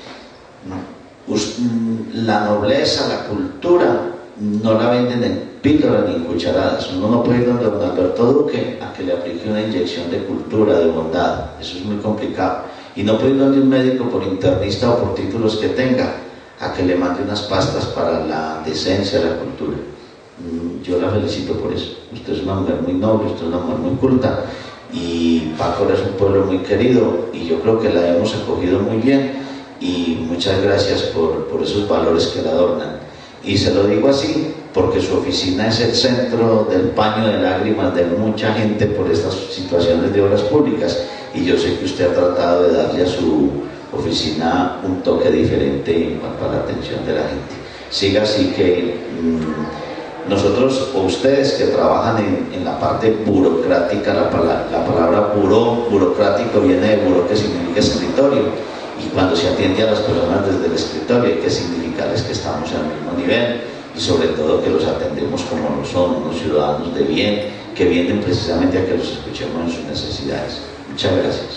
Us, um, la nobleza, la cultura, no la venden en píldoras ni en cucharadas. Uno no puede ir donde don Alberto Duque a que le aplique una inyección de cultura, de bondad. Eso es muy complicado. Y no puede ir donde un médico por internista o por títulos que tenga a que le mande unas pastas para la decencia, la cultura. Yo la felicito por eso. Usted es una mujer muy noble, usted es una mujer muy culta, y Pácora es un pueblo muy querido y yo creo que la hemos acogido muy bien, y muchas gracias por, por esos valores que la adornan. Y se lo digo así porque su oficina es el centro del paño de lágrimas de mucha gente por estas situaciones de obras públicas, y yo sé que usted ha tratado de darle a su oficina un toque diferente en cuanto a la atención de la gente. Siga así, que mmm, nosotros o ustedes que trabajan en, en la parte burocrática, la, pala la palabra buró, burocrático viene de buró, que significa escritorio, y cuando se atiende a las personas desde el escritorio hay que significarles que estamos al mismo nivel, y sobre todo que los atendemos como lo son, unos ciudadanos de bien, que vienen precisamente a que los escuchemos en sus necesidades. Muchas gracias.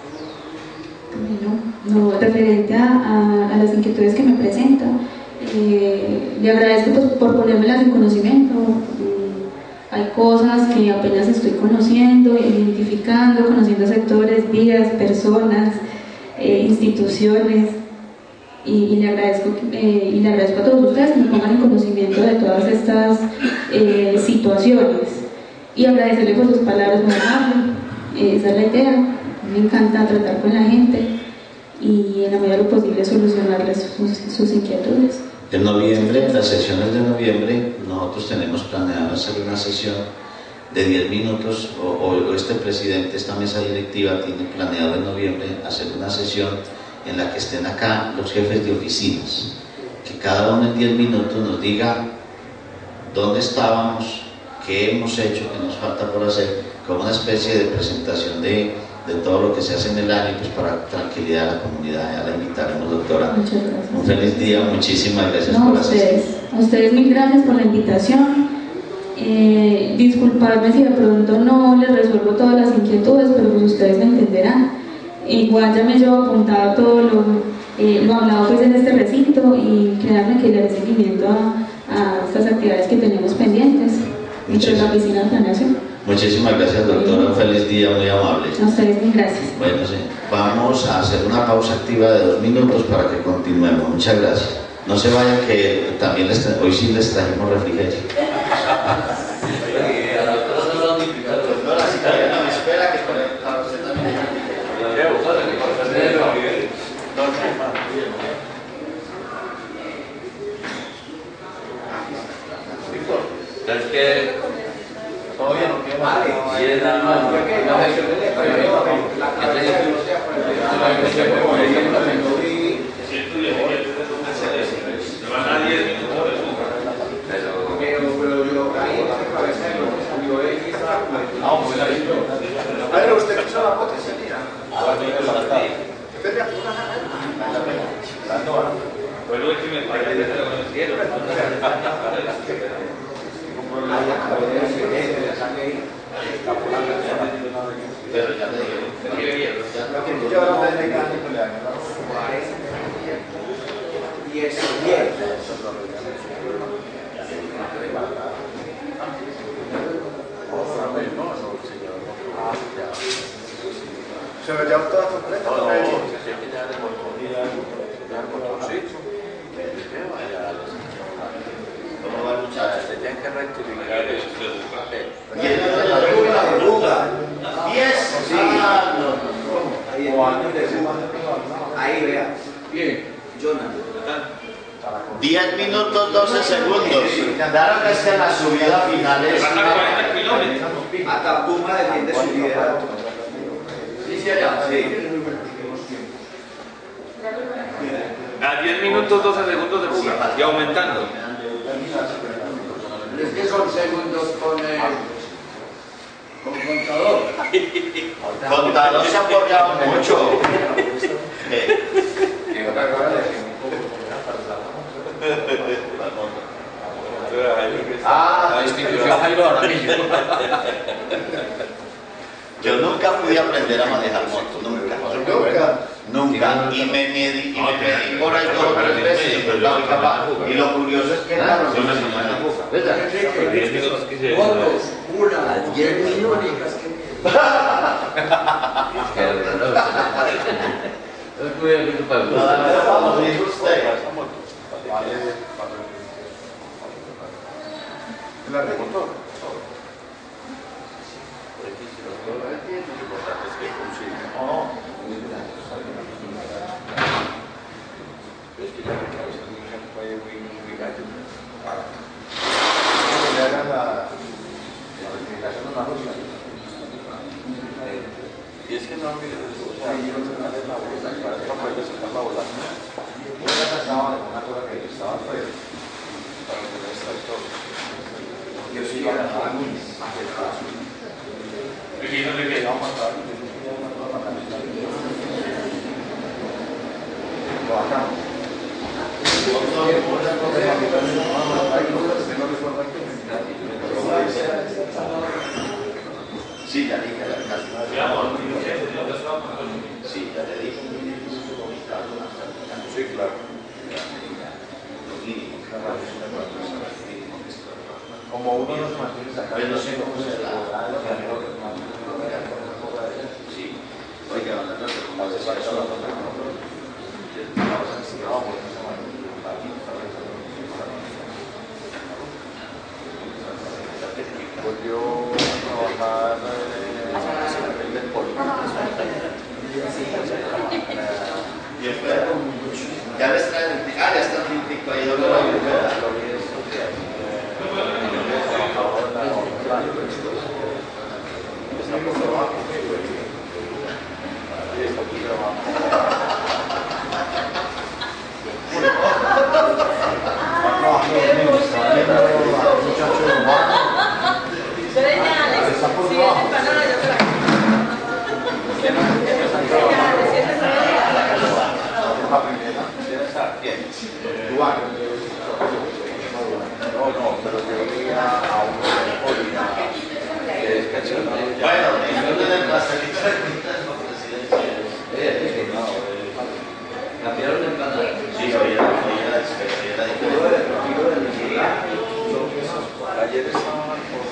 Bueno, no, referente a, a, a las inquietudes que me presenta, eh, le agradezco pues, por ponérmelas en conocimiento. Mm, hay cosas que apenas estoy conociendo, identificando, conociendo sectores, vías, personas, eh, instituciones, y, y, le agradezco, eh, y le agradezco a todos ustedes que me pongan en conocimiento de todas estas eh, situaciones, y agradecerle por sus palabras muy amables. Eh, esa es la idea. Me encanta tratar con la gente y en la medida de lo posible solucionarles sus, sus inquietudes. En noviembre, en las sesiones de noviembre, nosotros tenemos planeado hacer una sesión de diez minutos, o, o este presidente, esta mesa directiva tiene planeado en noviembre hacer una sesión en la que estén acá los jefes de oficinas, que cada uno en diez minutos nos diga dónde estábamos, qué hemos hecho, qué nos falta por hacer, como una especie de presentación de, de todo lo que se hace en el año, pues para tranquilidad a la comunidad. Ya la invitaremos, doctora. Muchas gracias. Un feliz día, muchísimas gracias no, por asistir. Ustedes, a ustedes mil gracias por la invitación. Eh, disculparme si de pronto no les resuelvo todas las inquietudes, pero pues ustedes me entenderán. Igual ya me llevo apuntado todo lo, eh, lo hablado pues en este recinto, y créanme que le daré seguimiento a, a estas actividades que tenemos pendientes dentro de la oficina de planeación. Muchísimas gracias, doctora. Un feliz día, muy amable. A ustedes mil gracias. Bueno, sí. Vamos a hacer una pausa activa de dos minutos para que continuemos. Muchas gracias. No se vayan, que también les tra... hoy sí les trajimos refrigerio. Es que todo bien, ¿no? Y es la a ver, usted quiso la foto, sí, mira. Bueno, es que me parece que lo conocieron. Pero ya te digo, me quiere bien. Yo ahora te digo y es bien. ¿Se lo llevan todas completas? Ahí vea. Bien. Jonathan. diez minutos doce segundos. Claro que es que la subida final es. cuarenta kilómetros. Hasta Puma defiende su liderazgo. Sí, sí, allá. Sí. A diez minutos doce segundos de fuga. Y aumentando. Es que son segundos con el. Con contador. Contador se ha apoyado mucho. Ah, la institución Jairo Aramillo. Yo nunca pude aprender a manejar moto, nunca. Nunca. Nunca. Y me medí, y me medí por ahí dos o tres veces y pues no fui capaz. Y lo curioso es que claro, no me tomé la fuga. Una, diez minutos. La remotor. Y es que no, mire, o sea, yo no sé la bola, para que no puede sacar la bola. Yo ya pensaba en una cosa que estaba fuera, para poder estar todo. Yo sí iba a ganar muy afectado. ¿Dónde qué? Vamos a matar, yo sí iba a matar. Lo bajamos. Sí, ya dije, ya casi. Sí, ya le dije. Sí, claro. Como uno nos mantiene acá. Yo no sé cómo se la. Sí. Oiga, ¿cómo se para eso la foto? Volvió a trabajar en el deporte. Y espera, ya les traen, ah, ya está el típico ahí, yo lo voy a ver. Está por trabajo. Sí, está por trabajo. No, no, pero yo veía a un policía que es pensionado. Bueno, disfruten del pastelito de cuentas con presidencia. ¿Cambiaron el canal? Sí, hoy era diferente. Ayer estaban con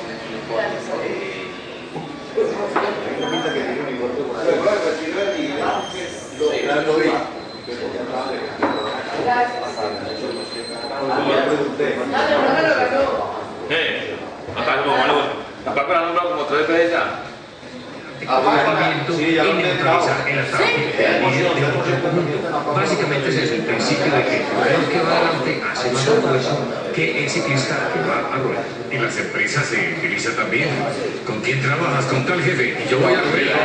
Eh, acá como malo, acá con la nombra como tres veces ya. Movimiento y neutralizar el ataque de otro conjunto. Básicamente es eso, el principio de que el que va adelante hace más esfuerzo que el ciclista que va a rueda. En las empresas se utiliza también. ¿Con quién trabajas? Con tal jefe. Y yo voy a rueda.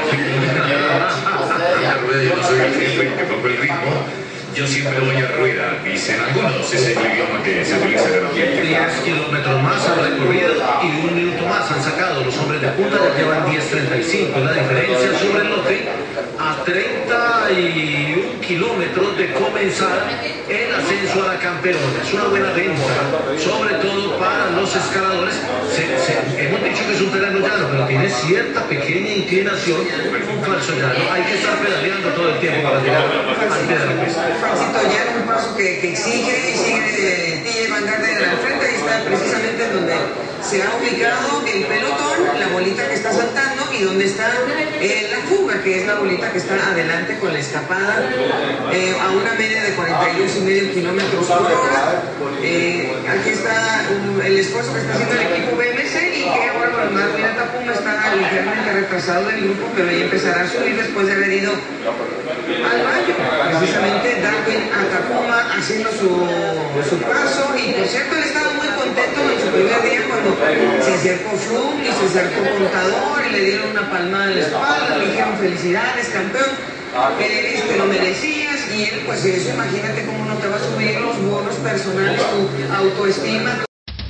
A rueda yo no soy el jefe, que pongo el ritmo. Yo siempre voy a rueda, dicen algunos, es el idioma que se utiliza en el ambiente. diez kilómetros más han recorrido y un minuto más han sacado los hombres de punta, ya llevan diez treinta y cinco. La diferencia sobre el lote a treinta y un kilómetros de comenzar el ascenso a la campeona. Es una buena renta, sobre todo para los escaladores. Se, se, hemos dicho que es un terreno llano, pero tiene cierta pequeña inclinación, un falso llano. Hay que estar pedaleando todo el tiempo para llegar al pie de la pista. Éxito ya es un paso que, que exige y sigue T J Van Gardner al frente. Ahí está precisamente donde se ha ubicado el pelotón, la bolita que está saltando y donde está eh, la fuga, que es la bolita que está adelante con la escapada eh, a una media de cuarenta y dos y medio kilómetros por hora. Eh, aquí está um, el esfuerzo que está haciendo el equipo B M C y que ahora bueno, Marlena Puma está ligeramente retrasado del grupo, pero ya empezará a subir después de haber ido Takuma haciendo su, su paso, y por cierto él estaba muy contento en su primer día cuando se acercó Froome y se acercó Contador y le dieron una palmada en la espalda, le dijeron felicidades campeón, eh, te lo merecías, y él pues eso, imagínate cómo no te va a subir los bonos personales, tu autoestima.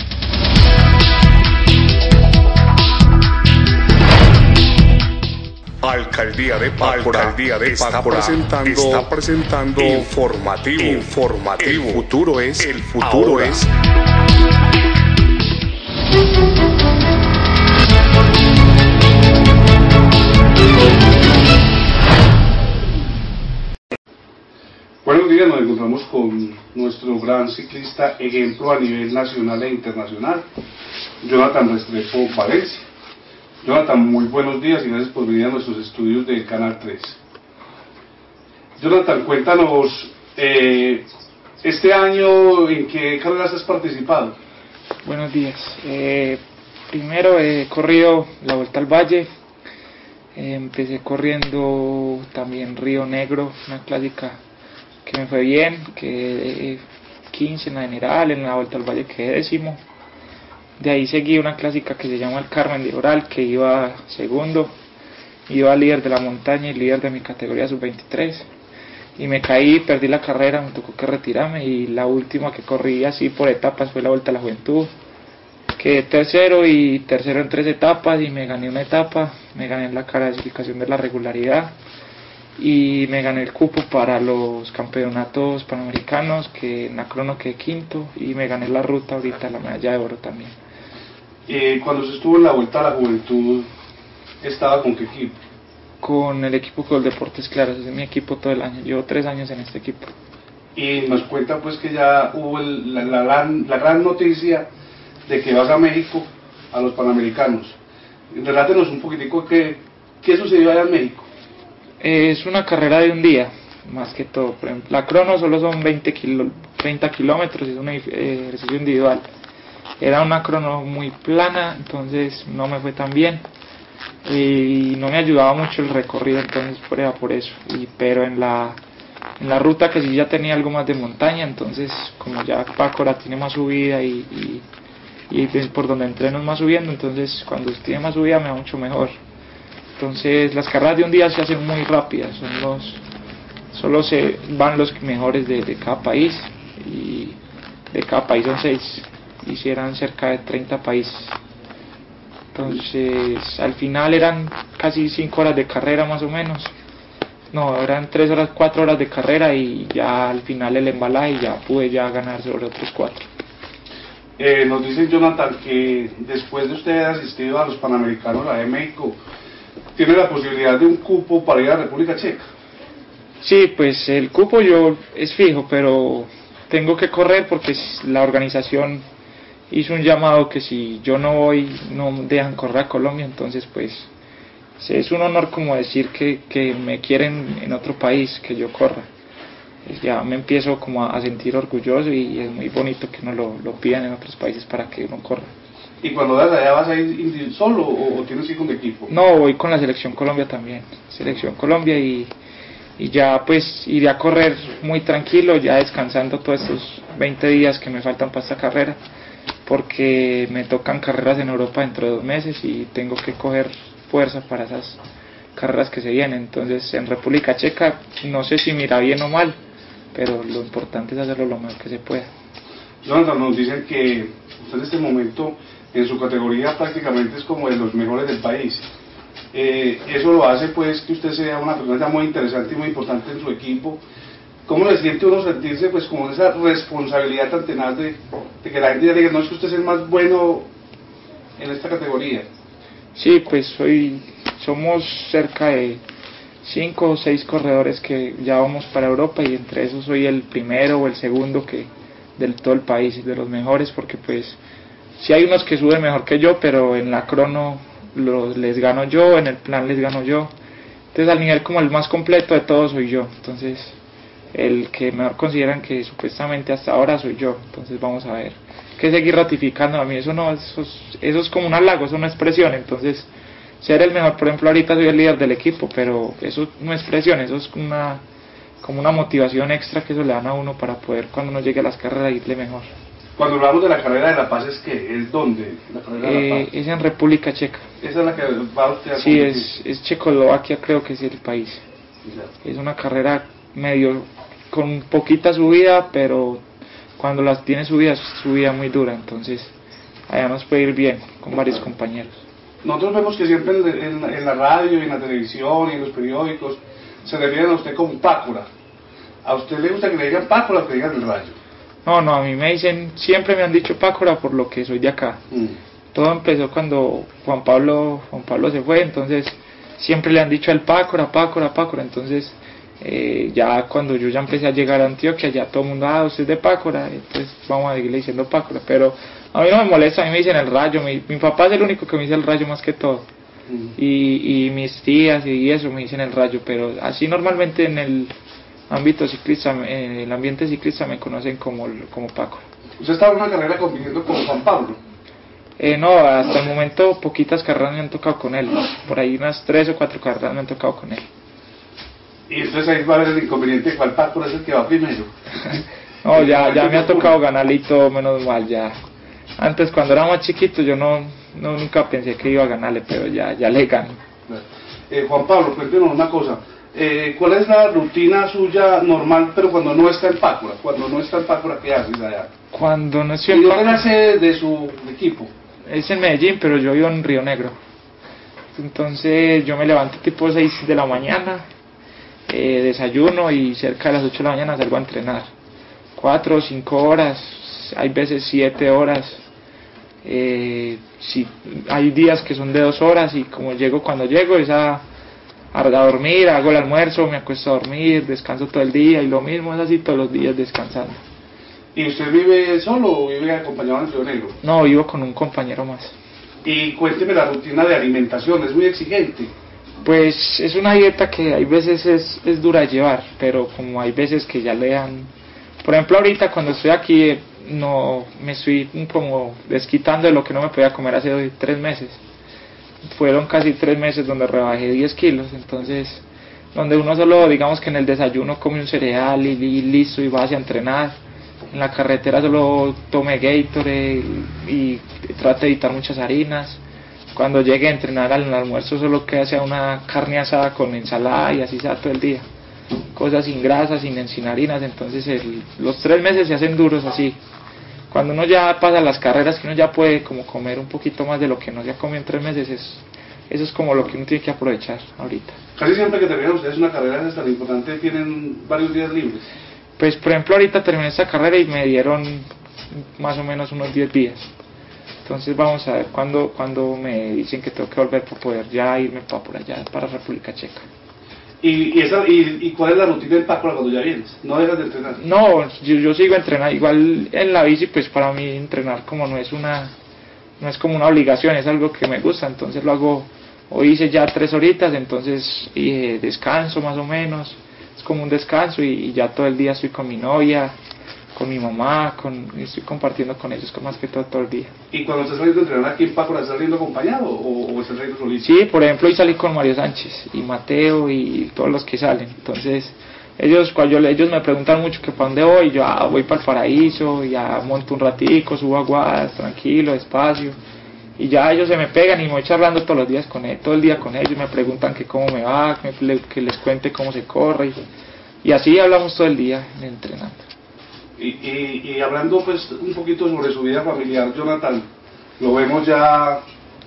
Alcaldía de Pácora, Alcaldía de está Pácora presentando, está presentando informativo, informativo. El futuro es, el futuro ahora. es. Buenos días, nos encontramos con nuestro gran ciclista ejemplo a nivel nacional e internacional, Jonathan Restrepo Valencia. Jonathan, muy buenos días y gracias por venir a nuestros estudios del Canal tres. Jonathan, cuéntanos, eh, este año, ¿en qué carreras has participado? Buenos días. Eh, primero he corrido la Vuelta al Valle, eh, empecé corriendo también Río Negro, una clásica que me fue bien, que quince en la general, en la Vuelta al Valle quedé décimo. De ahí seguí una clásica que se llama el Carmen de Oral, que iba segundo, iba líder de la montaña y líder de mi categoría sub veintitrés, y me caí, perdí la carrera, me tocó que retirarme, y la última que corrí así por etapas fue la Vuelta a la Juventud. Quedé tercero y tercero en tres etapas, y me gané una etapa, me gané la clasificación de la regularidad y me gané el cupo para los campeonatos panamericanos, que en la crono quedé quinto, y me gané la ruta ahorita, la medalla de oro también. Eh, cuando se estuvo en la Vuelta a la Juventud, ¿estaba con qué equipo? Con el equipo Gol Deportes Claros, ese es mi equipo todo el año, llevo tres años en este equipo. Y nos cuenta pues que ya hubo el, la, la, la, la gran noticia de que vas a México, a los Panamericanos. Relátenos un poquitico qué, qué sucedió allá en México. Eh, es una carrera de un día, más que todo. Por ejemplo, la crono solo son veinte kilo, treinta kilómetros, es un eh, ejercicio individual. Era una crono muy plana, entonces no me fue tan bien y no me ayudaba mucho el recorrido, entonces era por eso. Y, pero en la, en la ruta que sí ya tenía algo más de montaña, entonces como ya Pácora tiene más subida y, y, y por donde entreno es más subiendo, entonces cuando tiene más subida me va mucho mejor. Entonces las carreras de un día se hacen muy rápidas, son los, solo se van los mejores de, de cada país, y de cada país son seis, hicieran cerca de treinta países. Entonces al final eran casi cinco horas de carrera más o menos, no, eran tres horas, cuatro horas de carrera, y ya al final el embalaje y ya pude ya ganar sobre otros cuatro. Eh, nos dice Jonathan que después de usted haber asistido a los Panamericanos, la de México, ¿tiene la posibilidad de un cupo para ir a la República Checa? Sí, pues el cupo yo es fijo, pero tengo que correr porque la organización hizo un llamado que si yo no voy no dejan correr a Colombia, entonces pues es un honor como decir que, que me quieren en otro país, que yo corra. Ya me empiezo como a sentir orgulloso, y es muy bonito que uno lo, lo pidan en otros países para que uno corra. ¿Y cuando vas allá vas a ir solo o, o tienes que ir con equipo? No, voy con la Selección Colombia también, Selección Colombia, y, y ya pues iré a correr muy tranquilo, ya descansando todos estos veinte días que me faltan para esta carrera, porque me tocan carreras en Europa dentro de dos meses y tengo que coger fuerza para esas carreras que se vienen. Entonces en República Checa no sé si me irá bien o mal, pero lo importante es hacerlo lo mejor que se pueda. Jonathan, nos dicen que usted en este momento en su categoría prácticamente es como de los mejores del país. Eh, eso lo hace pues que usted sea una persona muy interesante y muy importante en su equipo. ¿Cómo le siente uno sentirse pues con esa responsabilidad tan tenaz de, de que la gente ya diga, no, es que usted es el más bueno en esta categoría? Sí, pues hoy somos cerca de cinco o seis corredores que ya vamos para Europa, y entre esos soy el primero o el segundo que del todo el país, de los mejores, porque pues sí hay unos que suben mejor que yo, pero en la crono los, les gano yo, en el plan les gano yo, entonces al nivel como el más completo de todos soy yo, entonces el que mejor consideran que supuestamente hasta ahora soy yo, entonces vamos a ver, que seguir ratificando. A mí eso no, eso es, eso es como un halago, eso no es presión, entonces ser el mejor, por ejemplo ahorita soy el líder del equipo, pero eso no es presión, eso es una como una motivación extra que eso le dan a uno para poder cuando uno llegue a las carreras irle mejor. Cuando hablamos de la carrera de La Paz, ¿es qué? ¿Es dónde? La carrera de La Eh, Paz. es en República Checa. ¿Esa es la que va usted a Sí, competir? es, es Checoslovaquia, creo que es el país. Es una carrera medio con poquita subida, pero cuando las tiene subidas, subida muy dura, entonces allá nos puede ir bien con varios compañeros. Nosotros vemos que siempre en, en- en la radio, en la televisión y en los periódicos se refieren a usted como Pácora. ¿A usted le gusta que le digan Pácora o que le digan el Rayo? No, no, a mí me dicen, siempre me han dicho Pácora por lo que soy de acá. Mm. Todo empezó cuando Juan Pablo Juan Pablo se fue, entonces siempre le han dicho al Pácora, Pácora, Pácora, entonces eh, ya cuando yo ya empecé a llegar a Antioquia, ya todo el mundo, ah, usted es de Pácora, entonces vamos a seguirle diciendo Pácora, pero a mí no me molesta, a mí me dicen el Rayo, mi, mi papá es el único que me dice el Rayo más que todo, Mm. y, y mis tías y eso me dicen el Rayo, pero así normalmente en el ámbito ciclista, en el ambiente ciclista me conocen como, como Pácora. Usted estaba en una carrera compitiendo con Juan Pablo. Eh, no, hasta el momento poquitas carreras me han tocado con él, por ahí unas tres o cuatro carreras me han tocado con él. Y entonces ahí va a haber el inconveniente de cuál Pácora es el que va primero. No, ya, ya me ha tocado ganarle y todo, menos mal, ya. Antes cuando era más chiquito yo no, no nunca pensé que iba a ganarle, pero ya, ya le gano. Eh, Juan Pablo, cuéntenos una cosa. Eh, ¿Cuál es la rutina suya normal, pero cuando no está en Pácora? Cuando no está en Pácora, ¿qué haces allá? Cuando no ¿Y estoy en dónde Pácora- nace de su equipo? es en Medellín, pero yo vivo en Río Negro. Entonces yo me levanto tipo seis de la mañana, eh, desayuno y cerca de las ocho de la mañana salgo a entrenar. cuatro o cinco horas, hay veces siete horas. Eh, si, hay días que son de dos horas y como llego cuando llego es a, a dormir, hago el almuerzo, me acuesto a dormir, descanso todo el día y lo mismo es así todos los días descansando. ¿Y usted vive solo o vive acompañado en Río Negro? No, vivo con un compañero más. Y cuénteme la rutina de alimentación, es muy exigente. Pues es una dieta que hay veces es, es dura de llevar, pero como hay veces que ya le dan... Por ejemplo, ahorita cuando estoy aquí eh, no me estoy como desquitando de lo que no me podía comer hace dos, tres meses. Fueron casi tres meses donde rebajé diez kilos, entonces donde uno solo, digamos que en el desayuno come un cereal y, y listo y va hacia entrenar. En la carretera solo tome Gatorade y, y trate de evitar muchas harinas. Cuando llegue a entrenar al almuerzo solo que sea una carne asada con ensalada y así sea todo el día. Cosas sin grasas, sin, sin harinas, entonces el, los tres meses se hacen duros así. Cuando uno ya pasa las carreras, que uno ya puede como comer un poquito más de lo que no se ha comido en tres meses, es, eso es como lo que uno tiene que aprovechar ahorita. Casi siempre que terminan ustedes una carrera tan importante tienen varios días libres. Pues por ejemplo ahorita terminé esta carrera y me dieron más o menos unos diez días. Entonces vamos a ver cuándo cuando me dicen que tengo que volver para poder ya irme para por allá, para República Checa. ¿Y, y, esa, y, y cuál es la rutina del Pácora cuando ya vienes? ¿No dejas de entrenar? No, yo, yo sigo entrenando, igual en la bici pues para mí entrenar como no es una, no es como una obligación, es algo que me gusta, entonces lo hago, hoy hice ya tres horitas, entonces y, eh, descanso más o menos, es como un descanso y, y ya todo el día estoy con mi novia, con mi mamá, con, estoy compartiendo con ellos más que todo todo el día. ¿Y cuando estás saliendo a entrenar aquí en Pácora, estás saliendo acompañado o, o estás saliendo solito? Sí, por ejemplo hoy salí con Mario Sánchez y Mateo y todos los que salen, entonces ellos cuando yo, ellos me preguntan mucho que para dónde voy, y yo ah, voy para el Paraíso, ya monto un ratico, subo a Guadas, tranquilo, despacio, y ya ellos se me pegan y me voy charlando todos los días con él, todo el día con ellos, me preguntan que cómo me va, que, me, que les cuente cómo se corre, y, y así hablamos todo el día entrenando. Y, y, y hablando pues un poquito sobre su vida familiar, Jonathan, lo vemos ya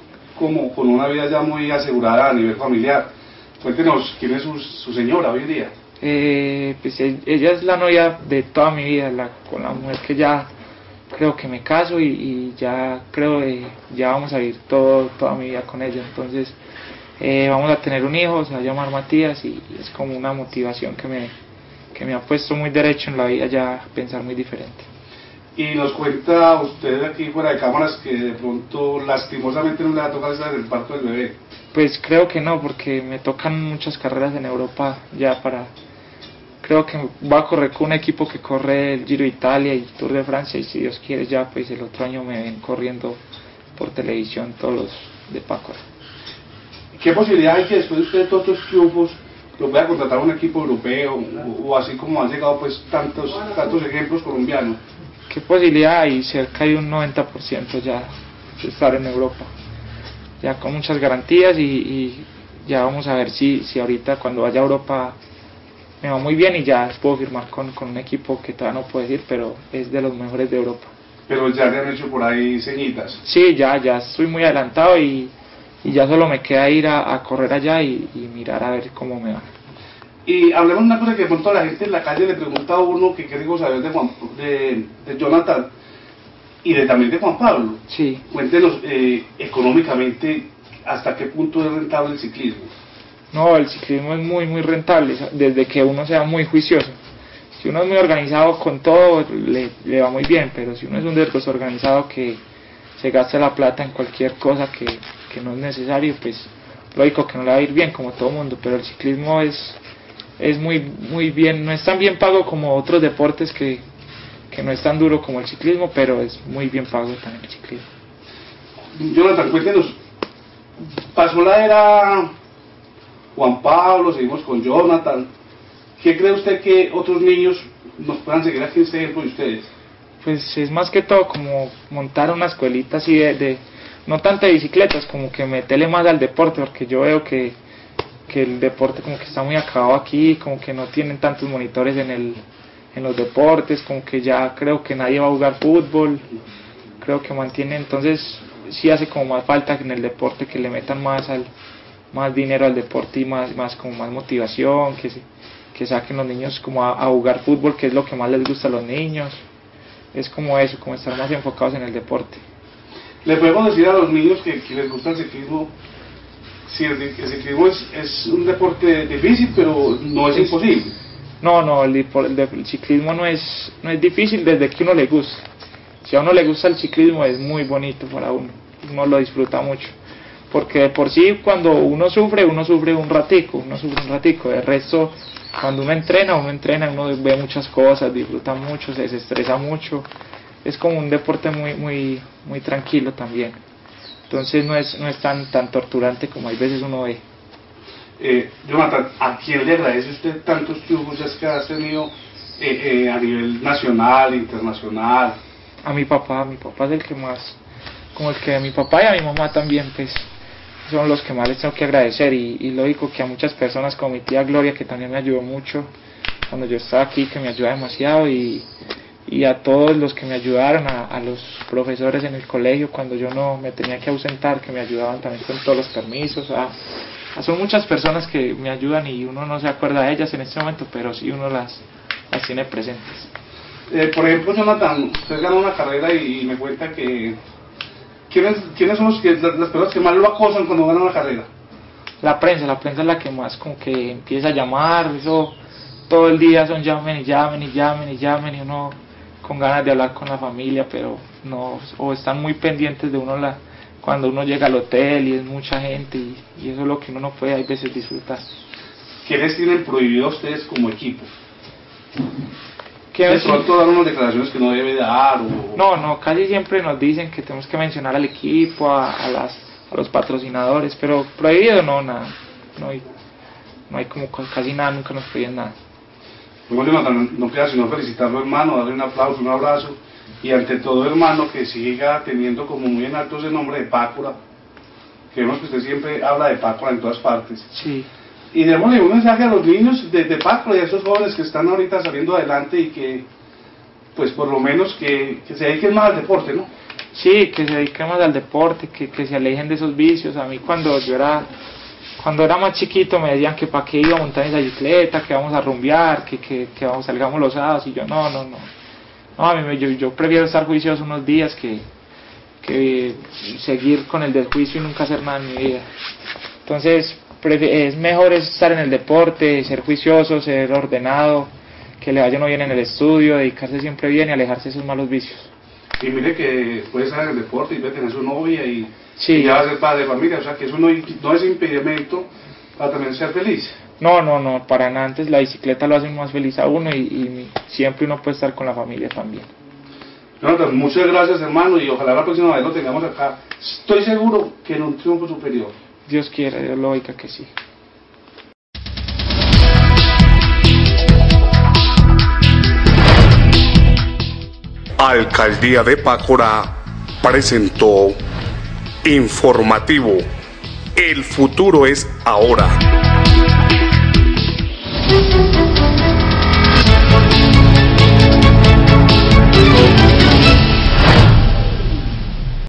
como con una vida ya muy asegurada a nivel familiar. Cuéntenos, ¿quién es su, su señora hoy en día? Eh, pues ella es la novia de toda mi vida, la, con la mujer que ya creo que me caso y, y ya creo que ya vamos a vivir todo, toda mi vida con ella. Entonces eh, vamos a tener un hijo, se va a llamar Matías y es como una motivación que me, que me ha puesto muy derecho en la vida ya a pensar muy diferente. Y nos cuenta usted aquí fuera de cámaras que de pronto lastimosamente no le va a tocar estar en el parto del bebé. Pues creo que no, porque me tocan muchas carreras en Europa ya para... Creo que va a correr con un equipo que corre el Giro de Italia y Tour de Francia y si Dios quiere ya pues el otro año me ven corriendo por televisión todos los de Pácora. ¿Qué posibilidad hay que después de usted todos estos triunfos lo pueda contratar un equipo europeo o, o así como han llegado pues tantos, tantos ejemplos colombianos? ¿Qué posibilidad hay? Cerca de un noventa por ciento ya de estar en Europa, ya con muchas garantías y, y ya vamos a ver si, si ahorita cuando vaya a Europa me va muy bien y ya puedo firmar con, con un equipo que todavía no puedo decir, pero es de los mejores de Europa. Pero ya le han hecho por ahí ceñitas. Sí, ya, ya estoy muy adelantado y, y ya solo me queda ir a, a correr allá y, y mirar a ver cómo me va. Y hablemos de una cosa que de pronto a la gente en la calle le pregunta a uno que queremos saber de, Juan, de, de Jonathan y de, también de Juan Pablo. Sí. Cuéntenos eh, económicamente hasta qué punto es rentable el ciclismo. No, el ciclismo es muy muy rentable desde que uno sea muy juicioso. Si uno es muy organizado con todo, le, le va muy bien, pero si uno es un desorganizado que se gasta la plata en cualquier cosa que, que no es necesario, pues lógico que no le va a ir bien como todo mundo, pero el ciclismo es, es muy, muy bien, no es tan bien pago como otros deportes que, que no es tan duro como el ciclismo, pero es muy bien pago también el ciclismo. Jonathan, cuéntenos, pasó la era Juan Pablo, seguimos con Jonathan. ¿Qué cree usted que otros niños nos puedan seguir aquí en este ejemplo de ustedes? Pues es más que todo como montar una escuelita así de, de no tanto de bicicletas, como que meterle más al deporte, porque yo veo que, que el deporte como que está muy acabado aquí, como que no tienen tantos monitores en, el, en los deportes, como que ya creo que nadie va a jugar fútbol, creo que mantiene, entonces sí hace como más falta en el deporte que le metan más al más dinero al deporte y más, más como más motivación, que, se, que saquen los niños como a, a jugar fútbol, que es lo que más les gusta a los niños, es como eso, como estar más enfocados en el deporte. ¿Le podemos decir a los niños que, que les gusta el ciclismo, si el, el ciclismo es, es un deporte difícil, pero no es, es imposible? No, no, el, el, el ciclismo no es, no es difícil desde que uno le gusta. Si a uno le gusta el ciclismo es muy bonito para uno, uno lo disfruta mucho. Porque de por sí cuando uno sufre, uno sufre un ratico, uno sufre un ratico, de resto cuando uno entrena, uno entrena, uno ve muchas cosas, disfruta mucho, se desestresa mucho, es como un deporte muy muy muy tranquilo también, entonces no es no es tan tan torturante como hay veces uno ve. Eh, Jonathan, ¿a quién le agradece usted tantos triunfos que has tenido eh, eh, a nivel nacional, internacional? A mi papá, mi papá es el que más, como el que a mi papá y a mi mamá también, pues son los que más les tengo que agradecer y, y lógico que a muchas personas como mi tía Gloria, que también me ayudó mucho cuando yo estaba aquí, que me ayuda demasiado, y, y a todos los que me ayudaron, a, a los profesores en el colegio cuando yo no me tenía que ausentar, que me ayudaban también con todos los permisos, a, a son muchas personas que me ayudan y uno no se acuerda de ellas en este momento, pero sí uno las, las tiene presentes. Eh, por ejemplo, Jonathan, usted ganó una carrera y, y me cuenta que ¿quiénes, ¿quiénes son los que, las, las personas que más lo acosan cuando ganan una carrera? La prensa, la prensa es la que más como que empieza a llamar, eso todo el día son llamen y llamen y llamen y llamen y uno con ganas de hablar con la familia, pero no, o están muy pendientes de uno la, cuando uno llega al hotel y es mucha gente y, y eso es lo que uno no puede a veces disfrutar. ¿Qué les tienen prohibido a ustedes como equipo? ¿Qué de pronto dar unas declaraciones que no debe dar? O... No, no, casi siempre nos dicen que tenemos que mencionar al equipo, a, a, las, a los patrocinadores, pero prohibido no, nada, no hay, no hay como casi nada, nunca nos prohíben nada. Bueno, Jonathan, no queda sino felicitarlo, hermano, darle un aplauso, un abrazo, y ante todo, hermano, que siga teniendo como muy en alto ese nombre de Pácora, que vemos que usted siempre habla de Pácora en todas partes. Sí. Y démosle un mensaje a los niños de, de Pácora y a esos jóvenes que están ahorita saliendo adelante y que, pues por lo menos que, que se dediquen más al deporte, ¿no? Sí, que se dediquen más al deporte, que, que se alejen de esos vicios. A mí cuando yo era, cuando era más chiquito me decían que para qué iba a montar esa bicicleta, que vamos a rumbear, que, que, que vamos, salgamos los sábados, y yo no, no, no. No, a mí me, yo, yo prefiero estar juicioso unos días que, que seguir con el desjuicio y nunca hacer nada en mi vida. Entonces, es mejor estar en el deporte, ser juicioso, ser ordenado, que le vaya uno bien en el estudio, dedicarse siempre bien y alejarse de esos malos vicios. Y mire que puede estar en el deporte y puede tener su novia y, sí. y ya va a ser padre de familia, o sea que eso no, no es impedimento para también ser feliz. No, no, no, para nada. Antes la bicicleta lo hace más feliz a uno y, y siempre uno puede estar con la familia también. Jonathan, muchas gracias, hermano, y ojalá la próxima vez lo tengamos acá. Estoy seguro que en un triunfo superior. Dios quiera, Dios lo oiga que sí. Alcaldía de Pácora presentó Informativo. El futuro es ahora.